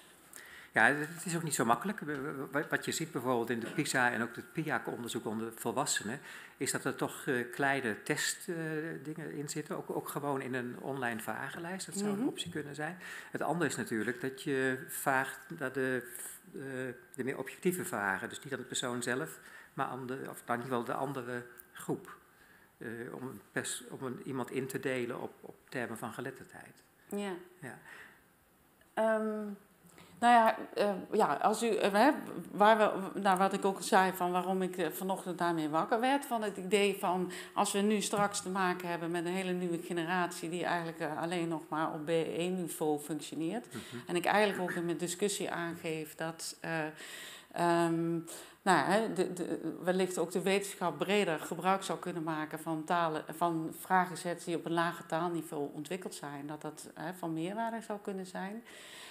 Ja, het is ook niet zo makkelijk. Wat je ziet bijvoorbeeld in de PISA en ook het P I A C-onderzoek onder volwassenen, is dat er toch uh, kleine testdingen uh, in zitten. Ook, ook gewoon in een online vragenlijst. Dat zou mm-hmm. een optie kunnen zijn. Het andere is natuurlijk dat je vraagt naar de, uh, de meer objectieve vragen. Dus niet aan de persoon zelf, maar aan de, of in ieder geval de andere groep. Uh, om een pers, om een, iemand in te delen op, op termen van geletterdheid. Ja. ja. Um, nou ja, uh, ja, als u, uh, waar we, nou, wat ik ook zei van waarom ik uh, vanochtend daarmee wakker werd, van het idee van als we nu straks te maken hebben met een hele nieuwe generatie die eigenlijk uh, alleen nog maar op B één niveau functioneert. Mm-hmm. En ik eigenlijk ook in mijn discussie aangeef dat uh, um, nou, hè, de, de, wellicht ook de wetenschap breder gebruik zou kunnen maken van, talen, van vragensets die op een lager taalniveau ontwikkeld zijn. Dat dat hè, van meerwaarde zou kunnen zijn.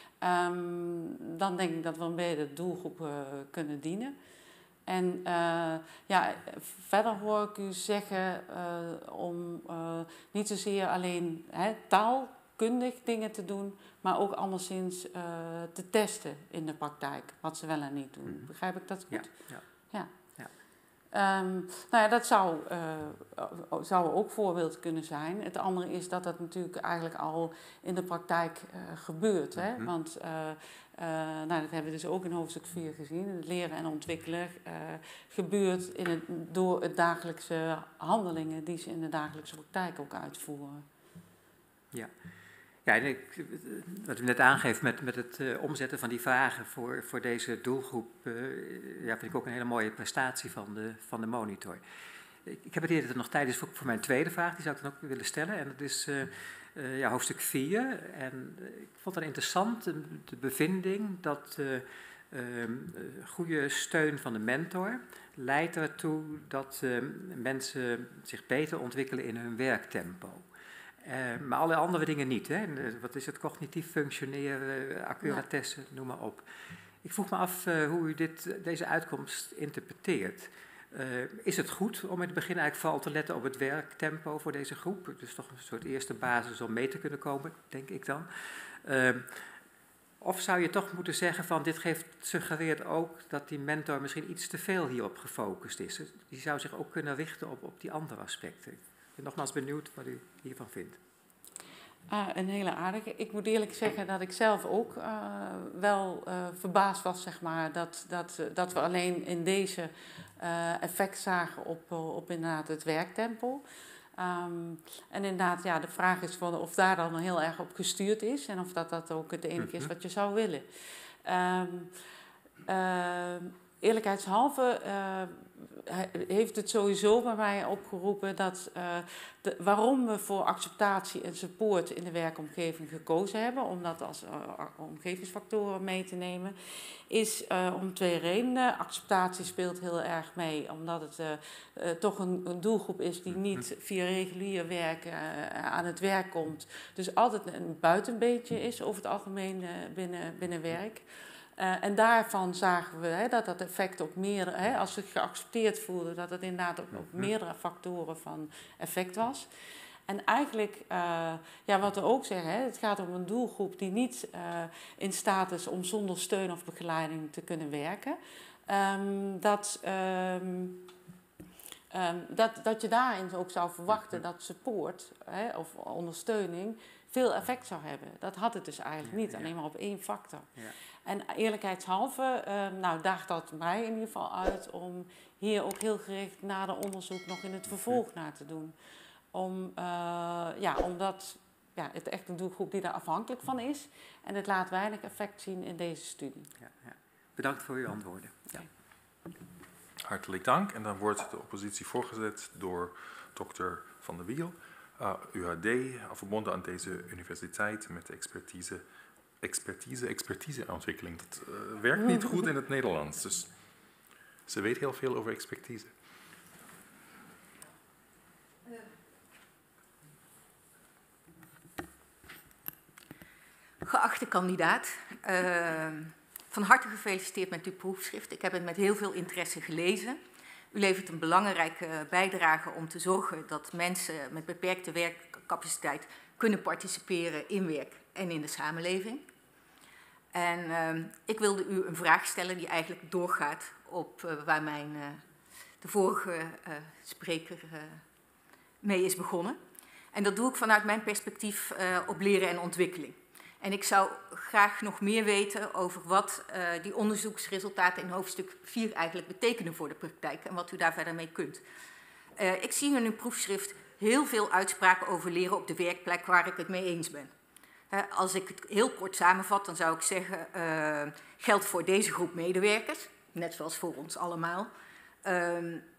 Um, dan denk ik dat we een betere doelgroep uh, kunnen dienen. En uh, ja, verder hoor ik u zeggen uh, om uh, niet zozeer alleen hè, taalkundig dingen te doen, maar ook anderszins uh, te testen in de praktijk, wat ze wel en niet doen. Begrijp ik dat goed? Ja. ja. ja. Um, nou ja, dat zou, uh, zou ook voorbeeld kunnen zijn. Het andere is dat dat natuurlijk eigenlijk al in de praktijk uh, gebeurt. Hè? Mm-hmm. Want uh, uh, nou, dat hebben we dus ook in hoofdstuk vier gezien. Het leren en ontwikkelen uh, gebeurt in het, door het dagelijkse handelingen die ze in de dagelijkse praktijk ook uitvoeren. Ja. Ja, en ik, wat u net aangeeft met, met het uh, omzetten van die vragen voor, voor deze doelgroep, uh, ja, vind ik ook een hele mooie prestatie van de, van de monitor. Ik, ik heb het hier dat het nog tijd is voor, voor mijn tweede vraag, die zou ik dan ook willen stellen. En dat is uh, uh, ja, hoofdstuk vier. En uh, ik vond het interessant, de, de bevinding dat uh, uh, goede steun van de mentor leidt ertoe dat uh, mensen zich beter ontwikkelen in hun werktempo. Uh, maar alle andere dingen niet. Hè? Wat is het, cognitief functioneren, accuratesse, noem maar op. Ik vroeg me af uh, hoe u dit, deze uitkomst interpreteert. Uh, is het goed om in het begin eigenlijk vooral te letten op het werktempo voor deze groep? Dus toch een soort eerste basis om mee te kunnen komen, denk ik dan. Uh, of zou je toch moeten zeggen van dit geeft, suggereert ook dat die mentor misschien iets te veel hierop gefocust is. Die zou zich ook kunnen richten op, op die andere aspecten. Ik ben nogmaals benieuwd wat u hiervan vindt. Uh, een hele aardige. Ik moet eerlijk zeggen dat ik zelf ook uh, wel uh, verbaasd was, zeg maar, dat, dat, uh, dat we alleen in deze uh, effect zagen op, op inderdaad het werktempo. Um, en inderdaad, ja, de vraag is van of daar dan heel erg op gestuurd is en of dat, dat ook het enige is wat je zou willen. Um, uh, eerlijkheidshalve uh, heeft het sowieso bij mij opgeroepen dat uh, de, waarom we voor acceptatie en support in de werkomgeving gekozen hebben, om dat als uh, omgevingsfactoren mee te nemen, is uh, om twee redenen. Acceptatie speelt heel erg mee, omdat het uh, uh, toch een, een doelgroep is die niet via regulier werk uh, aan het werk komt. Dus altijd een buitenbeentje is over het algemeen uh, binnen, binnen werk. Uh, en daarvan zagen we hè, dat dat effect op meerdere, hè, als ze geaccepteerd voelden, dat het inderdaad op, op meerdere factoren van effect was. En eigenlijk, uh, ja, wat we ook zeggen, hè, het gaat om een doelgroep die niet uh, in staat is om zonder steun of begeleiding te kunnen werken. Um, dat, um, um, dat, dat je daarin ook zou verwachten dat support hè, of ondersteuning veel effect zou hebben. Dat had het dus eigenlijk niet, alleen maar op één factor. Ja. En eerlijkheidshalve, uh, nou daagt dat mij in ieder geval uit om hier ook heel gericht nader onderzoek nog in het vervolg naar te doen. Om, uh, ja, omdat ja, het echt een doelgroep die daar afhankelijk van is. En het laat weinig effect zien in deze studie. Ja, ja. Bedankt voor uw antwoorden. Ja. Hartelijk dank. En dan wordt de oppositie voorgezet door dokter Van der Wiel, uh, U H D, verbonden aan deze universiteit met de expertise, expertise, expertiseontwikkeling. Dat uh, werkt niet goed in het Nederlands, dus ze weet heel veel over expertise. Geachte kandidaat, uh, van harte gefeliciteerd met uw proefschrift. Ik heb het met heel veel interesse gelezen. U levert een belangrijke bijdrage om te zorgen dat mensen met beperkte werkcapaciteit kunnen participeren in werk en in de samenleving. En uh, ik wilde u een vraag stellen die eigenlijk doorgaat op uh, waar mijn, uh, de vorige uh, spreker uh, mee is begonnen. En dat doe ik vanuit mijn perspectief uh, op leren en ontwikkeling. En ik zou graag nog meer weten over wat uh, die onderzoeksresultaten in hoofdstuk vier eigenlijk betekenen voor de praktijk en wat u daar verder mee kunt. Uh, ik zie in uw proefschrift heel veel uitspraken over leren op de werkplek waar ik het mee eens ben. Uh, als ik het heel kort samenvat, dan zou ik zeggen, uh, geldt voor deze groep medewerkers, net zoals voor ons allemaal, uh,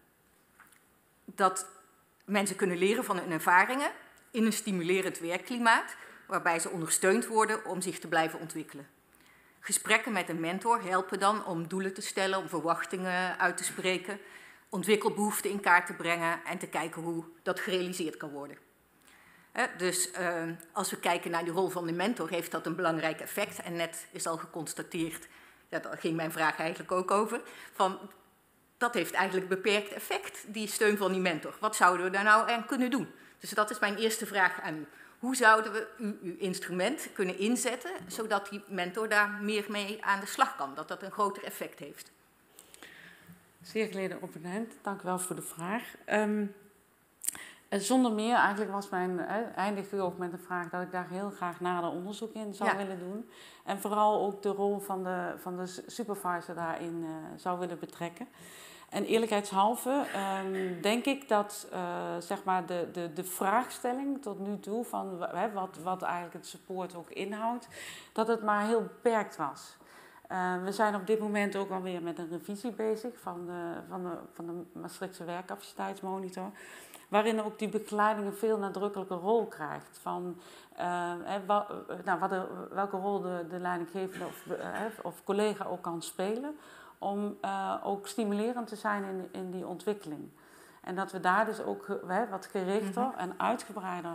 dat mensen kunnen leren van hun ervaringen in een stimulerend werkklimaat, waarbij ze ondersteund worden om zich te blijven ontwikkelen. Gesprekken met een mentor helpen dan om doelen te stellen, om verwachtingen uit te spreken, ontwikkelbehoeften in kaart te brengen en te kijken hoe dat gerealiseerd kan worden. Dus uh, als we kijken naar de rol van de mentor, heeft dat een belangrijk effect. En net is al geconstateerd, ja, daar ging mijn vraag eigenlijk ook over, van dat heeft eigenlijk beperkt effect, die steun van die mentor. Wat zouden we daar nou aan kunnen doen? Dus dat is mijn eerste vraag aan u. Hoe zouden we uw, uw instrument kunnen inzetten, zodat die mentor daar meer mee aan de slag kan, dat dat een groter effect heeft? Zeer geleden opponent, dank u wel voor de vraag. Um, zonder meer, eigenlijk was mijn, uh, eindigt u ook met de vraag dat ik daar heel graag nader onderzoek in zou ja. willen doen. En vooral ook de rol van de, van de supervisor daarin uh, zou willen betrekken. En eerlijkheidshalve um, denk ik dat uh, zeg maar de, de, de vraagstelling tot nu toe van hè, wat, wat eigenlijk het support ook inhoudt, dat het maar heel beperkt was. Uh, we zijn op dit moment ook alweer met een revisie bezig van de, van de, van de Maastrichtse werkcapaciteitsmonitor, waarin ook die begeleiding een veel nadrukkelijke rol krijgt. Van, uh, hè, wa, nou, wat de, welke rol de, de leidinggevende of, uh, of collega ook kan spelen, om uh, ook stimulerend te zijn in, in die ontwikkeling. En dat we daar dus ook hè, wat gerichter mm-hmm. en uitgebreider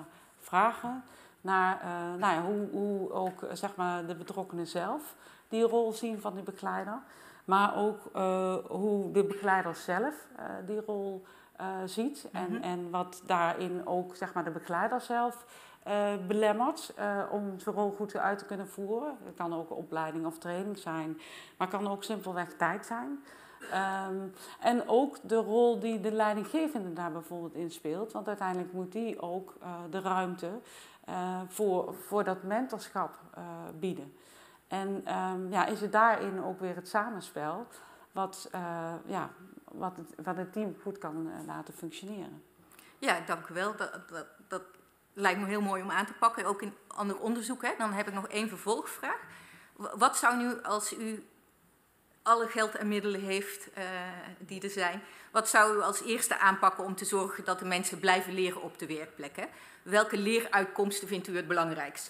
vragen naar uh, nou ja, hoe, hoe ook uh, zeg maar de betrokkenen zelf die rol zien van die begeleider. Maar ook uh, hoe de begeleider zelf uh, die rol uh, ziet. Mm-hmm. en, en wat daarin ook zeg maar, de begeleider zelf uh, belemmert uh, om zijn rol goed uit te kunnen voeren. Het kan ook opleiding of training zijn, maar het kan ook simpelweg tijd zijn. Um, en ook de rol die de leidinggevende daar bijvoorbeeld in speelt. Want uiteindelijk moet die ook uh, de ruimte uh, voor, voor dat mentorschap uh, bieden. En um, ja, is het daarin ook weer het samenspel wat, uh, ja, wat, het, wat het team goed kan uh, laten functioneren. Ja, dank u wel. Dat, dat, dat lijkt me heel mooi om aan te pakken. Ook in ander onderzoek. Hè. Dan heb ik nog één vervolgvraag. Wat zou nu, als u alle geld en middelen heeft uh, die er zijn, wat zou u als eerste aanpakken om te zorgen dat de mensen blijven leren op de werkplekken? Welke leeruitkomsten vindt u het belangrijkste?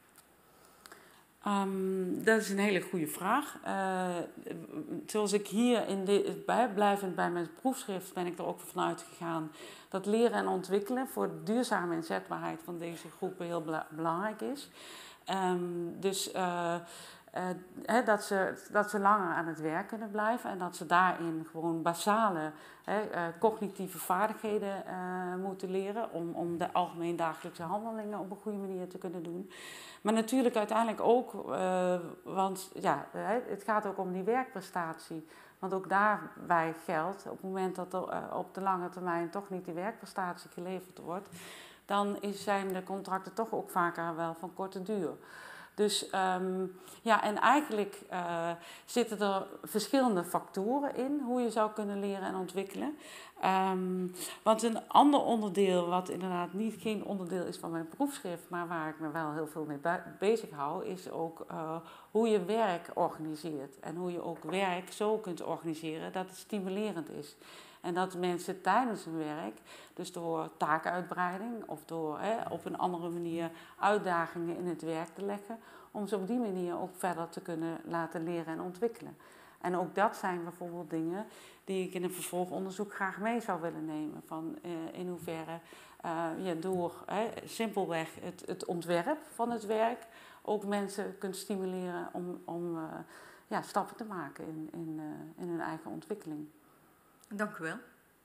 Um, dat is een hele goede vraag. Uh, zoals ik hier in de, bij, blijvend bij mijn proefschrift ben ik er ook van uitgegaan dat leren en ontwikkelen voor de duurzame inzetbaarheid van deze groepen heel bela- belangrijk is. Um, dus uh, uh, he, dat, ze, dat ze langer aan het werk kunnen blijven en dat ze daarin gewoon basale he, uh, cognitieve vaardigheden uh, moeten leren om, om de algemeen dagelijkse handelingen op een goede manier te kunnen doen. Maar natuurlijk uiteindelijk ook, uh, want ja, het gaat ook om die werkprestatie. Want ook daarbij geldt, op het moment dat er uh, op de lange termijn toch niet die werkprestatie geleverd wordt, dan is, zijn de contracten toch ook vaker wel van korte duur. Dus um, ja, en eigenlijk uh, zitten er verschillende factoren in hoe je zou kunnen leren en ontwikkelen. Um, want een ander onderdeel, wat inderdaad niet geen onderdeel is van mijn proefschrift, maar waar ik me wel heel veel mee bezig hou, is ook uh, hoe je werk organiseert. En hoe je ook werk zo kunt organiseren dat het stimulerend is. En dat mensen tijdens hun werk, dus door taakuitbreiding of door hè, op een andere manier uitdagingen in het werk te leggen, om ze op die manier ook verder te kunnen laten leren en ontwikkelen. En ook dat zijn bijvoorbeeld dingen die ik in een vervolgonderzoek graag mee zou willen nemen. Van uh, in hoeverre uh, je door hè, simpelweg het, het ontwerp van het werk ook mensen kunt stimuleren om, om uh, ja, stappen te maken in, in, uh, in hun eigen ontwikkeling. Dank u wel.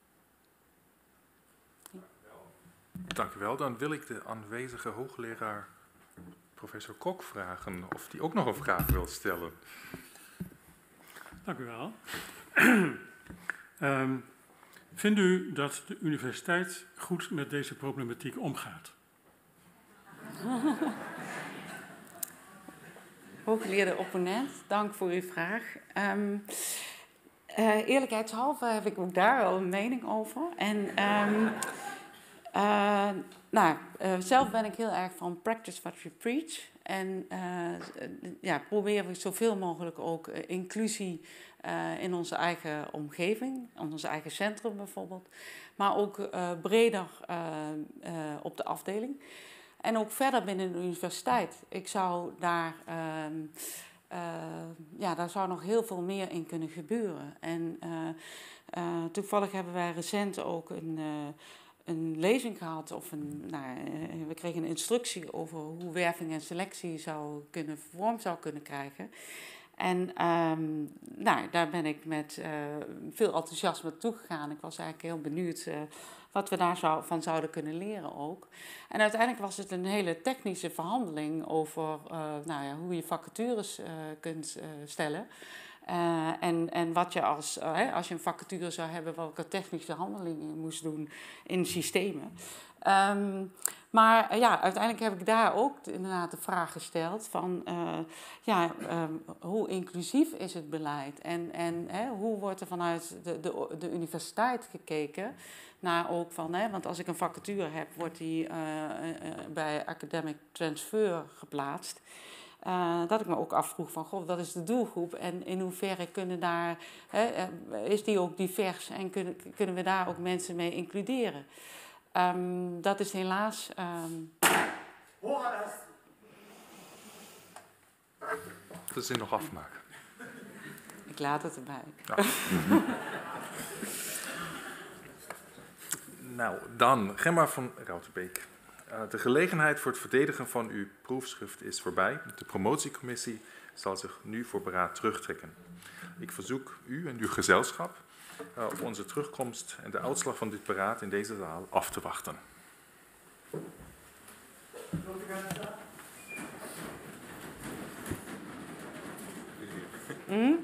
Dank u wel. Dan wil ik de aanwezige hoogleraar professor Kok vragen of die ook nog een vraag wil stellen. Dank u wel. um, vindt u dat de universiteit goed met deze problematiek omgaat? Hooggeleerde opponent, dank voor uw vraag. Um, uh, eerlijkheidshalve heb ik ook daar wel een mening over. En um, uh, nou, uh, zelf ben ik heel erg van practice what you preach. En uh, ja, proberen we zoveel mogelijk ook uh, inclusie uh, in onze eigen omgeving, in ons eigen centrum bijvoorbeeld. Maar ook uh, breder uh, uh, op de afdeling. En ook verder binnen de universiteit. Ik zou daar, uh, uh, ja, daar zou nog heel veel meer in kunnen gebeuren. En uh, uh, toevallig hebben wij recent ook een, uh, een lezing gehad. Of een, nou, uh, we kregen een instructie over hoe werving en selectie zou kunnen, vorm zou kunnen krijgen. En um, nou, daar ben ik met uh, veel enthousiasme naartoe gegaan. Ik was eigenlijk heel benieuwd uh, wat we daarvan zou, zouden kunnen leren ook. En uiteindelijk was het een hele technische verhandeling over uh, nou ja, hoe je vacatures uh, kunt uh, stellen. Uh, en, en wat je als, uh, hè, als je een vacature zou hebben, welke technische handelingen je moest doen in systemen. Um, maar uh, ja, uiteindelijk heb ik daar ook inderdaad de vraag gesteld van uh, ja, um, hoe inclusief is het beleid en, en hè, hoe wordt er vanuit de, de, de universiteit gekeken naar ook van, hè, want als ik een vacature heb, wordt die uh, uh, bij academic transfer geplaatst. Uh, dat ik me ook afvroeg van, goh, wat is de doelgroep en in hoeverre kunnen daar, hè, is die ook divers en kunnen, kunnen we daar ook mensen mee includeren? Um, dat is helaas. Um... Dat is in nog afmaken. Ik laat het erbij. Ja. Nou, dan Gemma van Rautenbeek. Uh, de gelegenheid voor het verdedigen van uw proefschrift is voorbij. De promotiecommissie zal zich nu voor beraad terugtrekken. Ik verzoek u en uw gezelschap uh, op onze terugkomst en de uitslag van dit beraad in deze zaal af te wachten. Mm?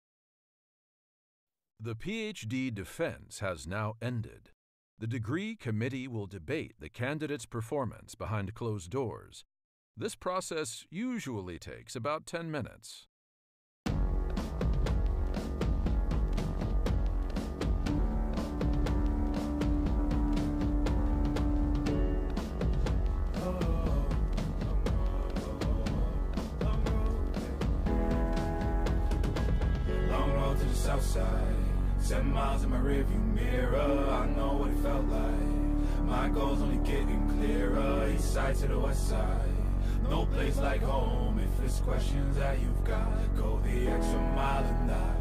The PhD defense has now ended. The degree committee will debate the candidate's performance behind closed doors. This process usually takes about ten minutes. Long road to the south side. Seven miles in my rearview mirror, I know what it felt like. My goal's only getting clearer, east side to the west side. No place like home, if it's questions that you've got, go the extra mile and that.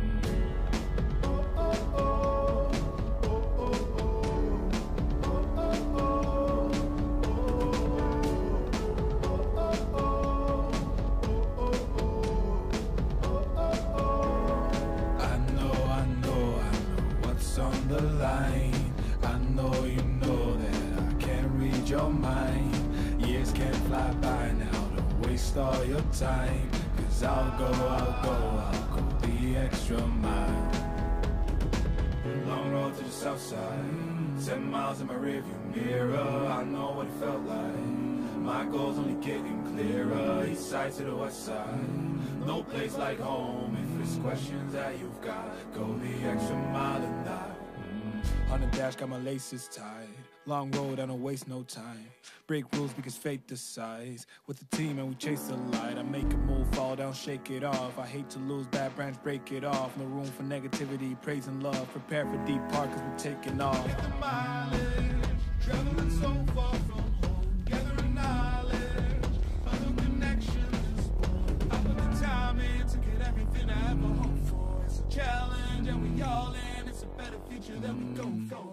On the line, I know you know that I can't read your mind. Years can't fly by now, don't waste all your time. Cause I'll go, I'll go, I'll go the extra mile. Long road to the south side, ten miles in my rearview mirror, I know what it felt like. My goal's only getting clearer, east side to the west side. No place like home, if it's questions that you've got, go the extra mile and that. On the dash, got my laces tied. Long road, I don't waste no time. Break rules because fate decides. With the team and we chase the light. I make a move, fall down, shake it off. I hate to lose, bad branch, break it off. No room for negativity, praise and love. Prepare for deep part cause we're taking off. Take the mileage, traveling so far from home. Gathering knowledge, other connections. I put the time in to get everything I ever hoped for. It's a challenge and we all in. It's a better future that we go for.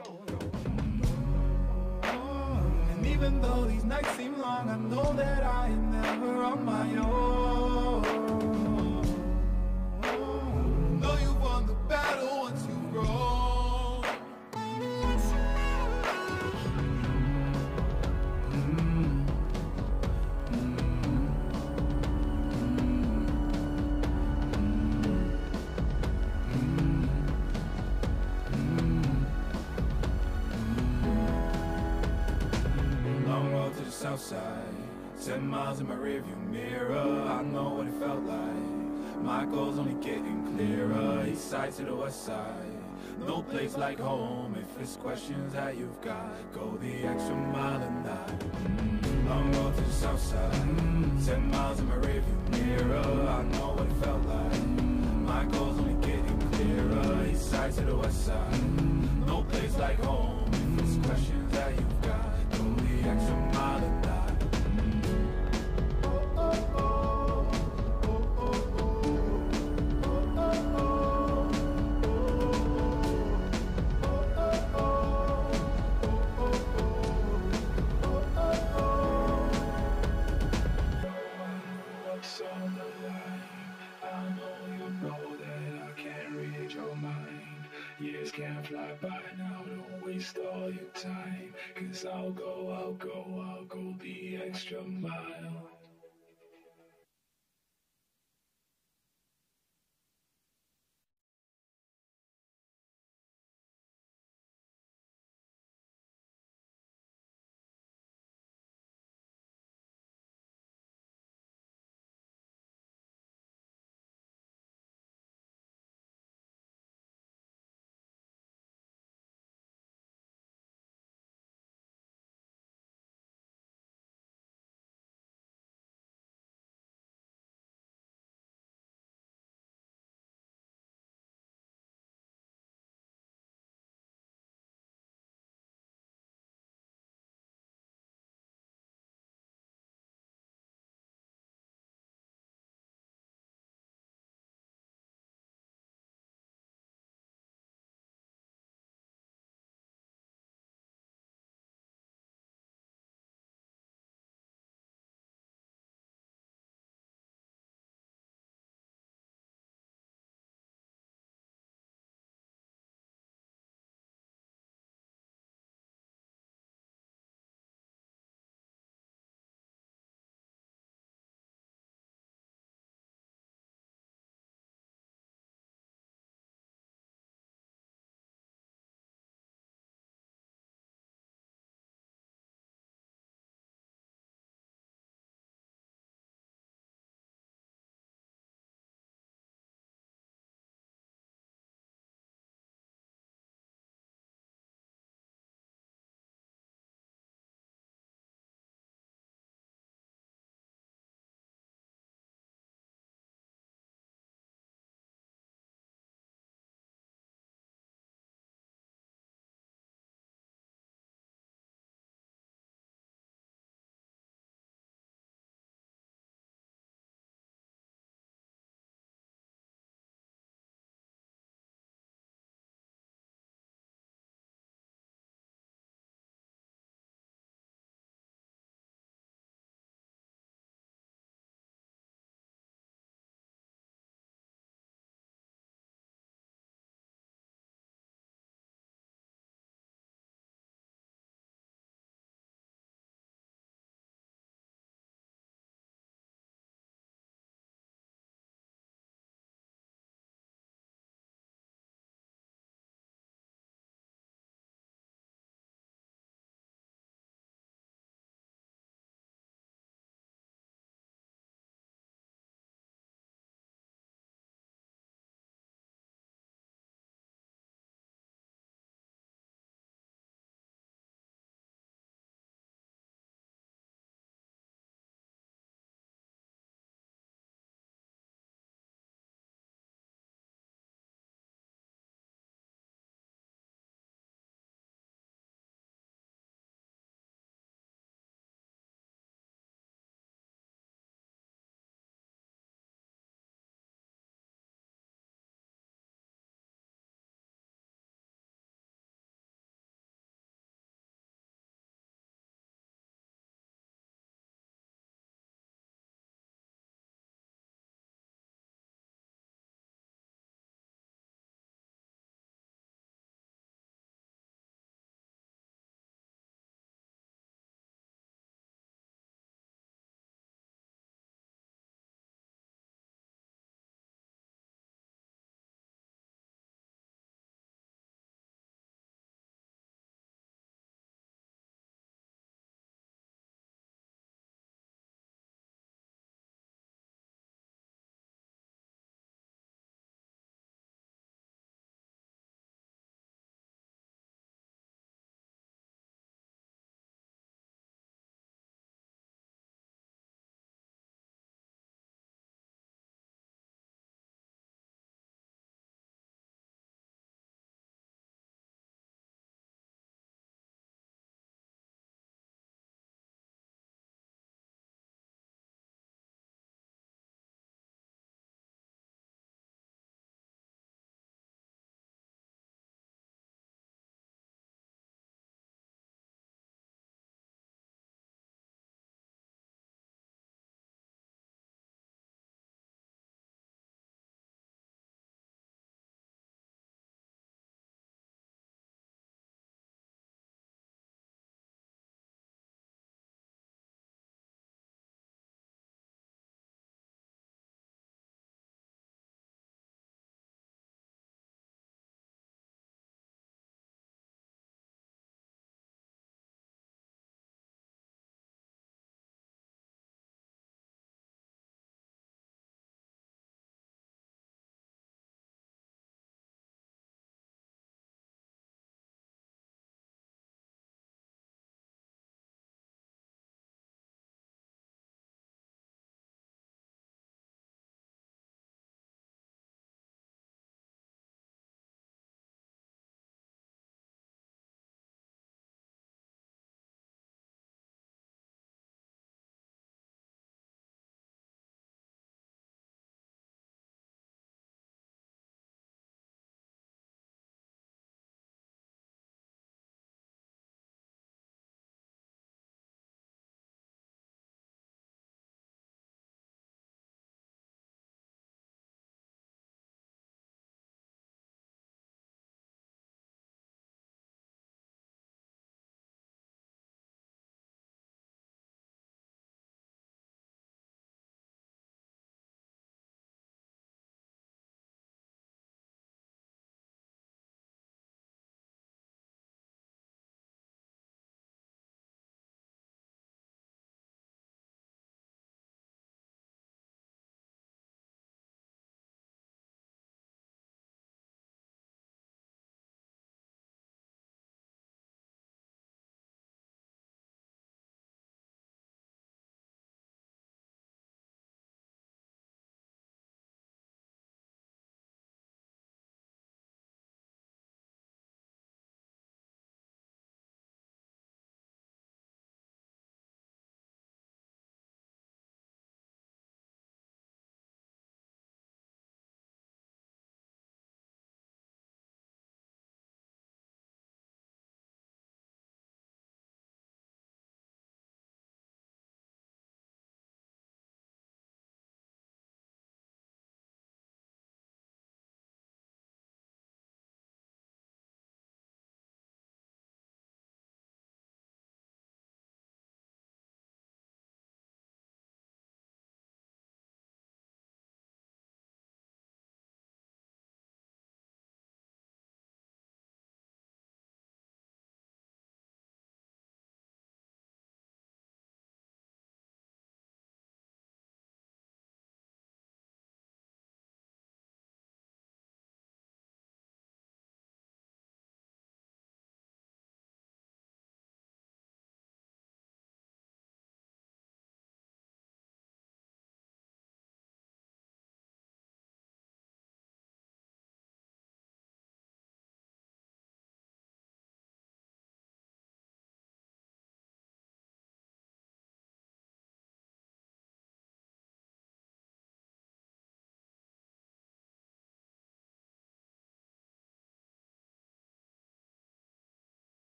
And even though these nights seem long, I know that I am never on my own. Know you've won the battle once you've grown. South side, ten miles in my rearview mirror, I know what it felt like. My goal's only getting clearer, east side to the west side. No place like home, if it's questions that you've got, go the extra mile and that. Long road to the south side, ten miles in my rearview mirror, I know what it felt like. My goal's only getting clearer, east side to the west side. No place like home, if it's questions that you've got, go the extra mile and that. Years can't fly by now, don't waste all your time. Cause I'll go, I'll go, I'll go the extra mile.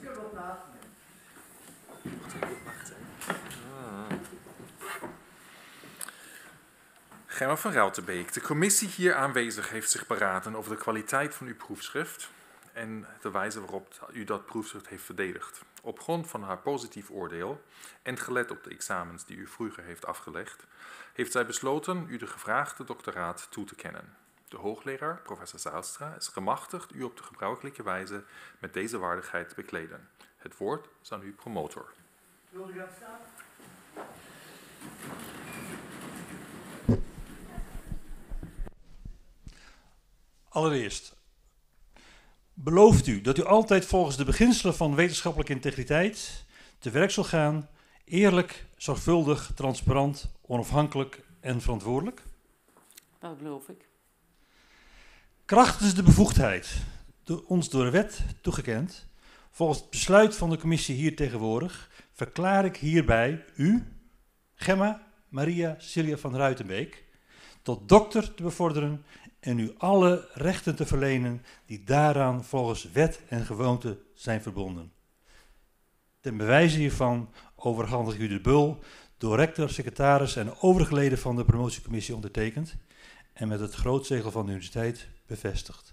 Gemma van Rautenbeek, de commissie hier aanwezig heeft zich beraden over de kwaliteit van uw proefschrift en de wijze waarop u dat proefschrift heeft verdedigd. Op grond van haar positief oordeel en gelet op de examens die u vroeger heeft afgelegd, heeft zij besloten u de gevraagde doctoraat toe te kennen. De hoogleraar, professor Zijlstra, is gemachtigd u op de gebruikelijke wijze met deze waardigheid te bekleden. Het woord is aan uw promotor. Wil u gaan staan? Allereerst, belooft u dat u altijd volgens de beginselen van wetenschappelijke integriteit te werk zal gaan, eerlijk, zorgvuldig, transparant, onafhankelijk en verantwoordelijk? Dat beloof ik. Krachtens de bevoegdheid, de, ons door de wet toegekend, volgens het besluit van de commissie hier tegenwoordig, verklaar ik hierbij u, Gemma Maria Cilia van Ruitenbeek, tot dokter te bevorderen en u alle rechten te verlenen die daaraan volgens wet en gewoonte zijn verbonden. Ten bewijze hiervan overhandig u de bul door rector, secretaris en overige leden van de promotiecommissie ondertekend en met het grootzegel van de universiteit bevestigd.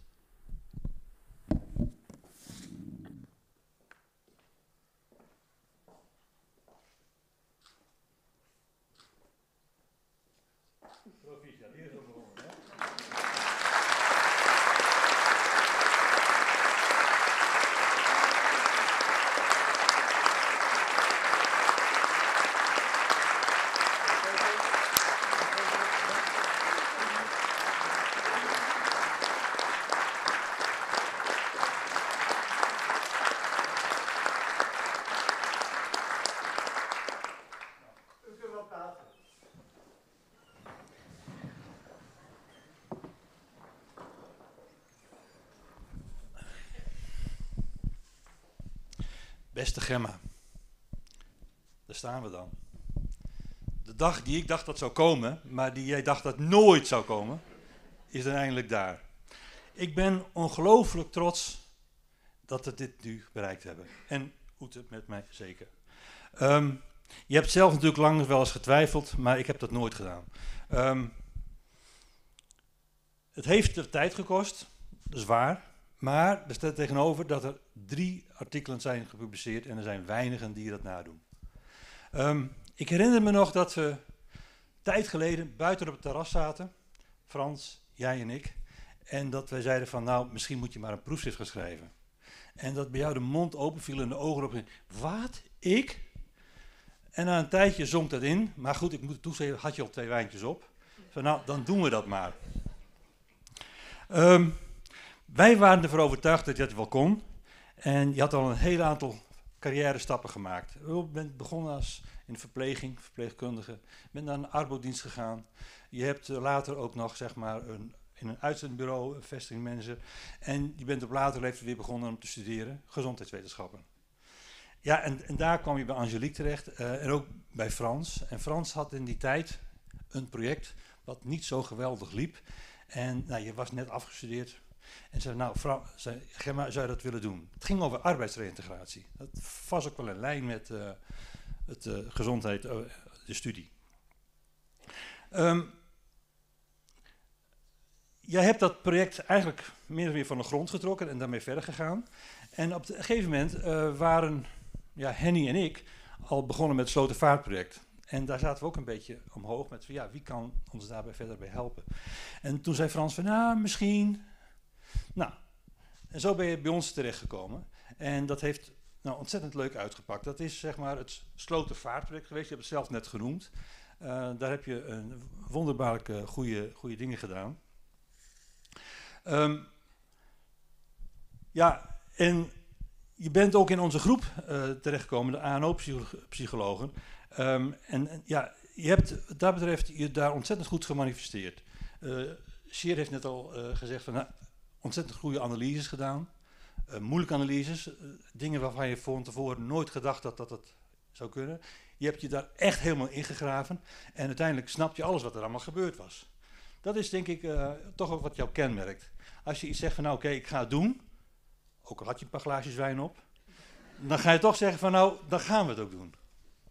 Beste Gemma, daar staan we dan. De dag die ik dacht dat zou komen, maar die jij dacht dat nooit zou komen, is er eindelijk daar. Ik ben ongelooflijk trots dat we dit nu bereikt hebben. En Ute met mij zeker. Um, je hebt zelf natuurlijk lang wel eens getwijfeld, maar ik heb dat nooit gedaan. Um, het heeft de tijd gekost, dat is waar. Maar er staat tegenover dat er drie artikelen zijn gepubliceerd en er zijn weinigen die dat nadoen. Um, ik herinner me nog dat we tijd geleden buiten op het terras zaten, Frans, jij en ik, en dat wij zeiden van nou, misschien moet je maar een proefschrift gaan schrijven. En dat bij jou de mond open viel en de ogen op. Wat? Ik? En na een tijdje zonk dat in, maar goed, ik moet toegeven, had je al twee wijntjes op. Van nou, dan doen we dat maar. Um, Wij waren ervoor overtuigd dat je het wel kon. En je had al een heel aantal carrière stappen gemaakt. Je bent begonnen als in de verpleging, verpleegkundige. Je bent naar een arbodienst gegaan. Je hebt later ook nog zeg maar, een, in een uitzendbureau, een vestigingmanager. En je bent op later leeftijd weer begonnen om te studeren, gezondheidswetenschappen. Ja, en, en daar kwam je bij Angelique terecht uh, en ook bij Frans. En Frans had in die tijd een project wat niet zo geweldig liep. En nou, je was net afgestudeerd. En zei, nou, vrouw, zei, Gemma, zou je dat willen doen? Het ging over arbeidsreïntegratie. Dat was ook wel in lijn met uh, het uh, gezondheid, uh, de studie. Um, jij hebt dat project eigenlijk meer of meer van de grond getrokken en daarmee verder gegaan. En op een gegeven moment uh, waren ja, Henny en ik al begonnen met het Slotervaartproject. En daar zaten we ook een beetje omhoog met, ja, wie kan ons daarbij verder bij helpen? En toen zei Frans van, nou, misschien... Nou, en zo ben je bij ons terechtgekomen. En dat heeft nou, ontzettend leuk uitgepakt. Dat is zeg maar het Slotervaartproject geweest. Je hebt het zelf net genoemd. Uh, daar heb je een wonderbaarlijke goede, goede dingen gedaan. Um, ja, en je bent ook in onze groep uh, terechtgekomen, de A N O-psychologen. Um, en, en ja, je hebt wat dat betreft je daar ontzettend goed gemanifesteerd. Uh, Sheer heeft net al uh, gezegd van... Nou, ontzettend goede analyses gedaan, uh, moeilijke analyses, uh, dingen waarvan je van tevoren nooit gedacht had dat dat zou kunnen. Je hebt je daar echt helemaal ingegraven en uiteindelijk snap je alles wat er allemaal gebeurd was. Dat is denk ik uh, toch ook wat jou kenmerkt. Als je iets zegt van nou oké, okay, ik ga het doen, ook al had je een paar glaasjes wijn op, dan ga je toch zeggen van nou, dan gaan we het ook doen.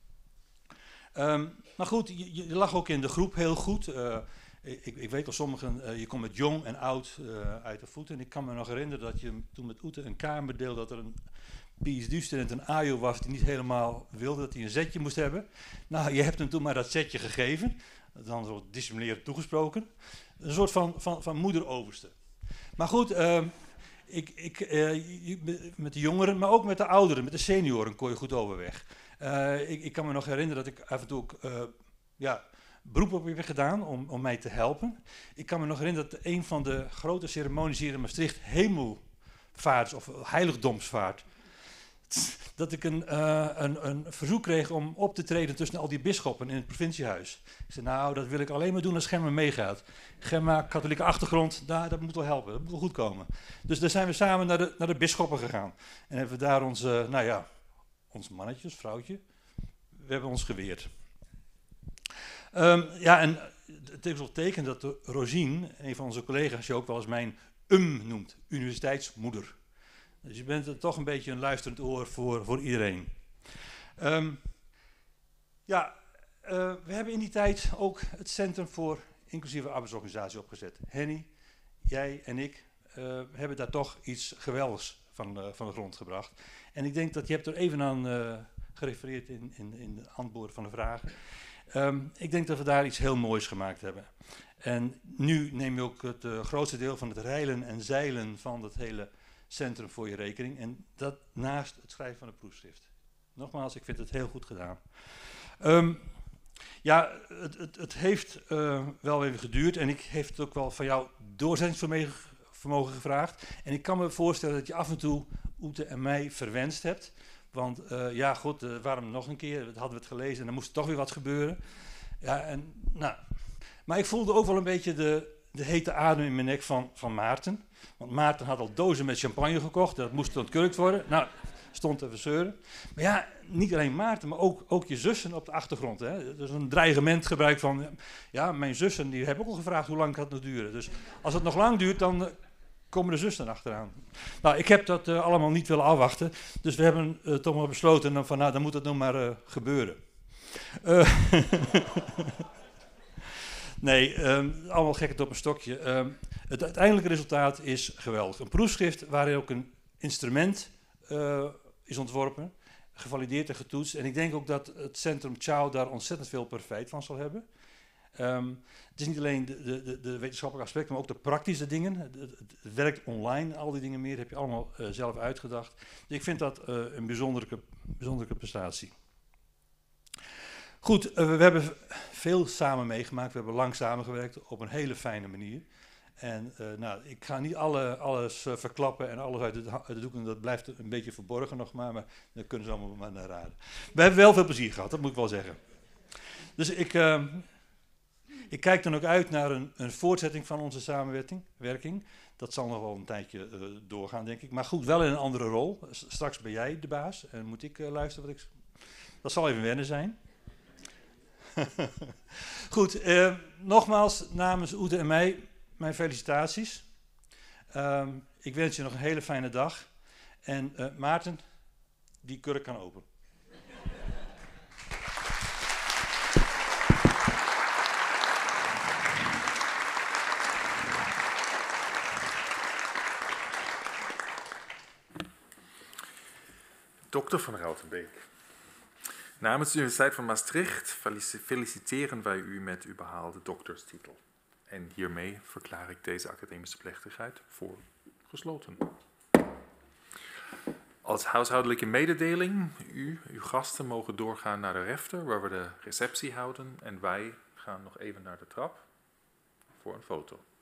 Um, maar goed, je, je lag ook in de groep heel goed. Uh, ik, ik weet al sommigen, uh, je komt met jong en oud uh, uit de voeten. En ik kan me nog herinneren dat je toen met Oete een kamer deelde dat er een P H D-student, een A I O was, die niet helemaal wilde dat hij een zetje moest hebben. Nou, je hebt hem toen maar dat zetje gegeven. Dan zo dissimulerend toegesproken. Een soort van, van, van moederoverste. Maar goed, uh, ik, ik, uh, met de jongeren, maar ook met de ouderen, met de senioren kon je goed overweg. Uh, ik, ik kan me nog herinneren dat ik af en toe ook uh, ja, beroep op heb gedaan om, om mij te helpen. Ik kan me nog herinneren dat een van de grote ceremonies hier in Maastricht hemelvaart of heiligdomsvaart, dat ik een, uh, een, een verzoek kreeg om op te treden tussen al die bisschoppen in het provinciehuis. Ik zei, nou, dat wil ik alleen maar doen als Gemma meegaat. Gemma, katholieke achtergrond, nou, dat moet wel helpen, dat moet wel goed komen. Dus daar zijn we samen naar de, naar de bisschoppen gegaan. En hebben we daar onze, nou ja, ons mannetje, ons vrouwtje, we hebben ons geweerd. Um, ja, en het is wel teken dat Rosine, een van onze collega's, je ook wel eens mijn U M noemt, universiteitsmoeder. Dus je bent er toch een beetje een luisterend oor voor, voor iedereen. Um, ja, uh, we hebben in die tijd ook het Centrum voor Inclusieve Arbeidsorganisatie opgezet. Henny, jij en ik uh, hebben daar toch iets geweldigs van, uh, van de grond gebracht. En ik denk dat je hebt er even aan uh, gerefereerd in, in, in de antwoorden van de vragen. Um, ik denk dat we daar iets heel moois gemaakt hebben. En nu neem je ook het uh, grootste deel van het reilen en zeilen van het hele centrum voor je rekening. En dat naast het schrijven van een proefschrift. Nogmaals, ik vind het heel goed gedaan. Um, ja, het, het, het heeft uh, wel even geduurd en ik heb het ook wel van jou doorzettingsvermogen gevraagd. En ik kan me voorstellen dat je af en toe Oete en mij verwenst hebt. Want uh, ja, goed, uh, waarom nog een keer? Hadden we het gelezen en dan moest er toch weer wat gebeuren. Ja, en, nou. Maar ik voelde ook wel een beetje de, de hete adem in mijn nek van, van Maarten. Want Maarten had al dozen met champagne gekocht. Dat moest ontkurkt worden. Nou, stond te verzeuren. Maar ja, niet alleen Maarten, maar ook, ook je zussen op de achtergrond. Hè. Dus een dreigement gebruikt van... Ja, mijn zussen die hebben ook al gevraagd hoe lang het nog duren. Dus als het nog lang duurt, dan... Uh, komen de zussen achteraan. Nou, ik heb dat uh, allemaal niet willen afwachten. Dus we hebben uh, toch maar besloten van, nou, dan moet het nog maar uh, gebeuren. Uh, nee, um, allemaal gekheid op een stokje. Um, het uiteindelijke resultaat is geweldig. Een proefschrift waarin ook een instrument uh, is ontworpen, gevalideerd en getoetst. En ik denk ook dat het Centrum Ciao daar ontzettend veel profijt van zal hebben. Um, het is niet alleen de, de, de wetenschappelijke aspecten, maar ook de praktische dingen. Het, het, het werkt online, al die dingen meer heb je allemaal uh, zelf uitgedacht. Dus ik vind dat uh, een bijzondere, bijzondere prestatie. Goed, uh, we hebben veel samen meegemaakt. We hebben lang samengewerkt op een hele fijne manier. En uh, nou, ik ga niet alle, alles uh, verklappen en alles uit de, uit de doeken. Dat blijft een beetje verborgen nog maar, maar dat kunnen ze allemaal maar naar raden. We hebben wel veel plezier gehad, dat moet ik wel zeggen. Dus ik... Uh, Ik kijk dan ook uit naar een, een voortzetting van onze samenwerking. Werking. Dat zal nog wel een tijdje uh, doorgaan, denk ik. Maar goed, wel in een andere rol. S- straks ben jij de baas en moet ik uh, luisteren wat ik... Dat zal even wennen zijn. Goed, uh, nogmaals namens Oete en mij, mijn felicitaties. Um, ik wens je nog een hele fijne dag. En uh, Maarten, die kurk kan open. Dokter van Rautenbeek. Namens de Universiteit van Maastricht feliciteren wij u met uw behaalde dokterstitel. En hiermee verklaar ik deze academische plechtigheid voor gesloten. Als huishoudelijke mededeling, u, uw gasten mogen doorgaan naar de refter, waar we de receptie houden. En wij gaan nog even naar de trap voor een foto.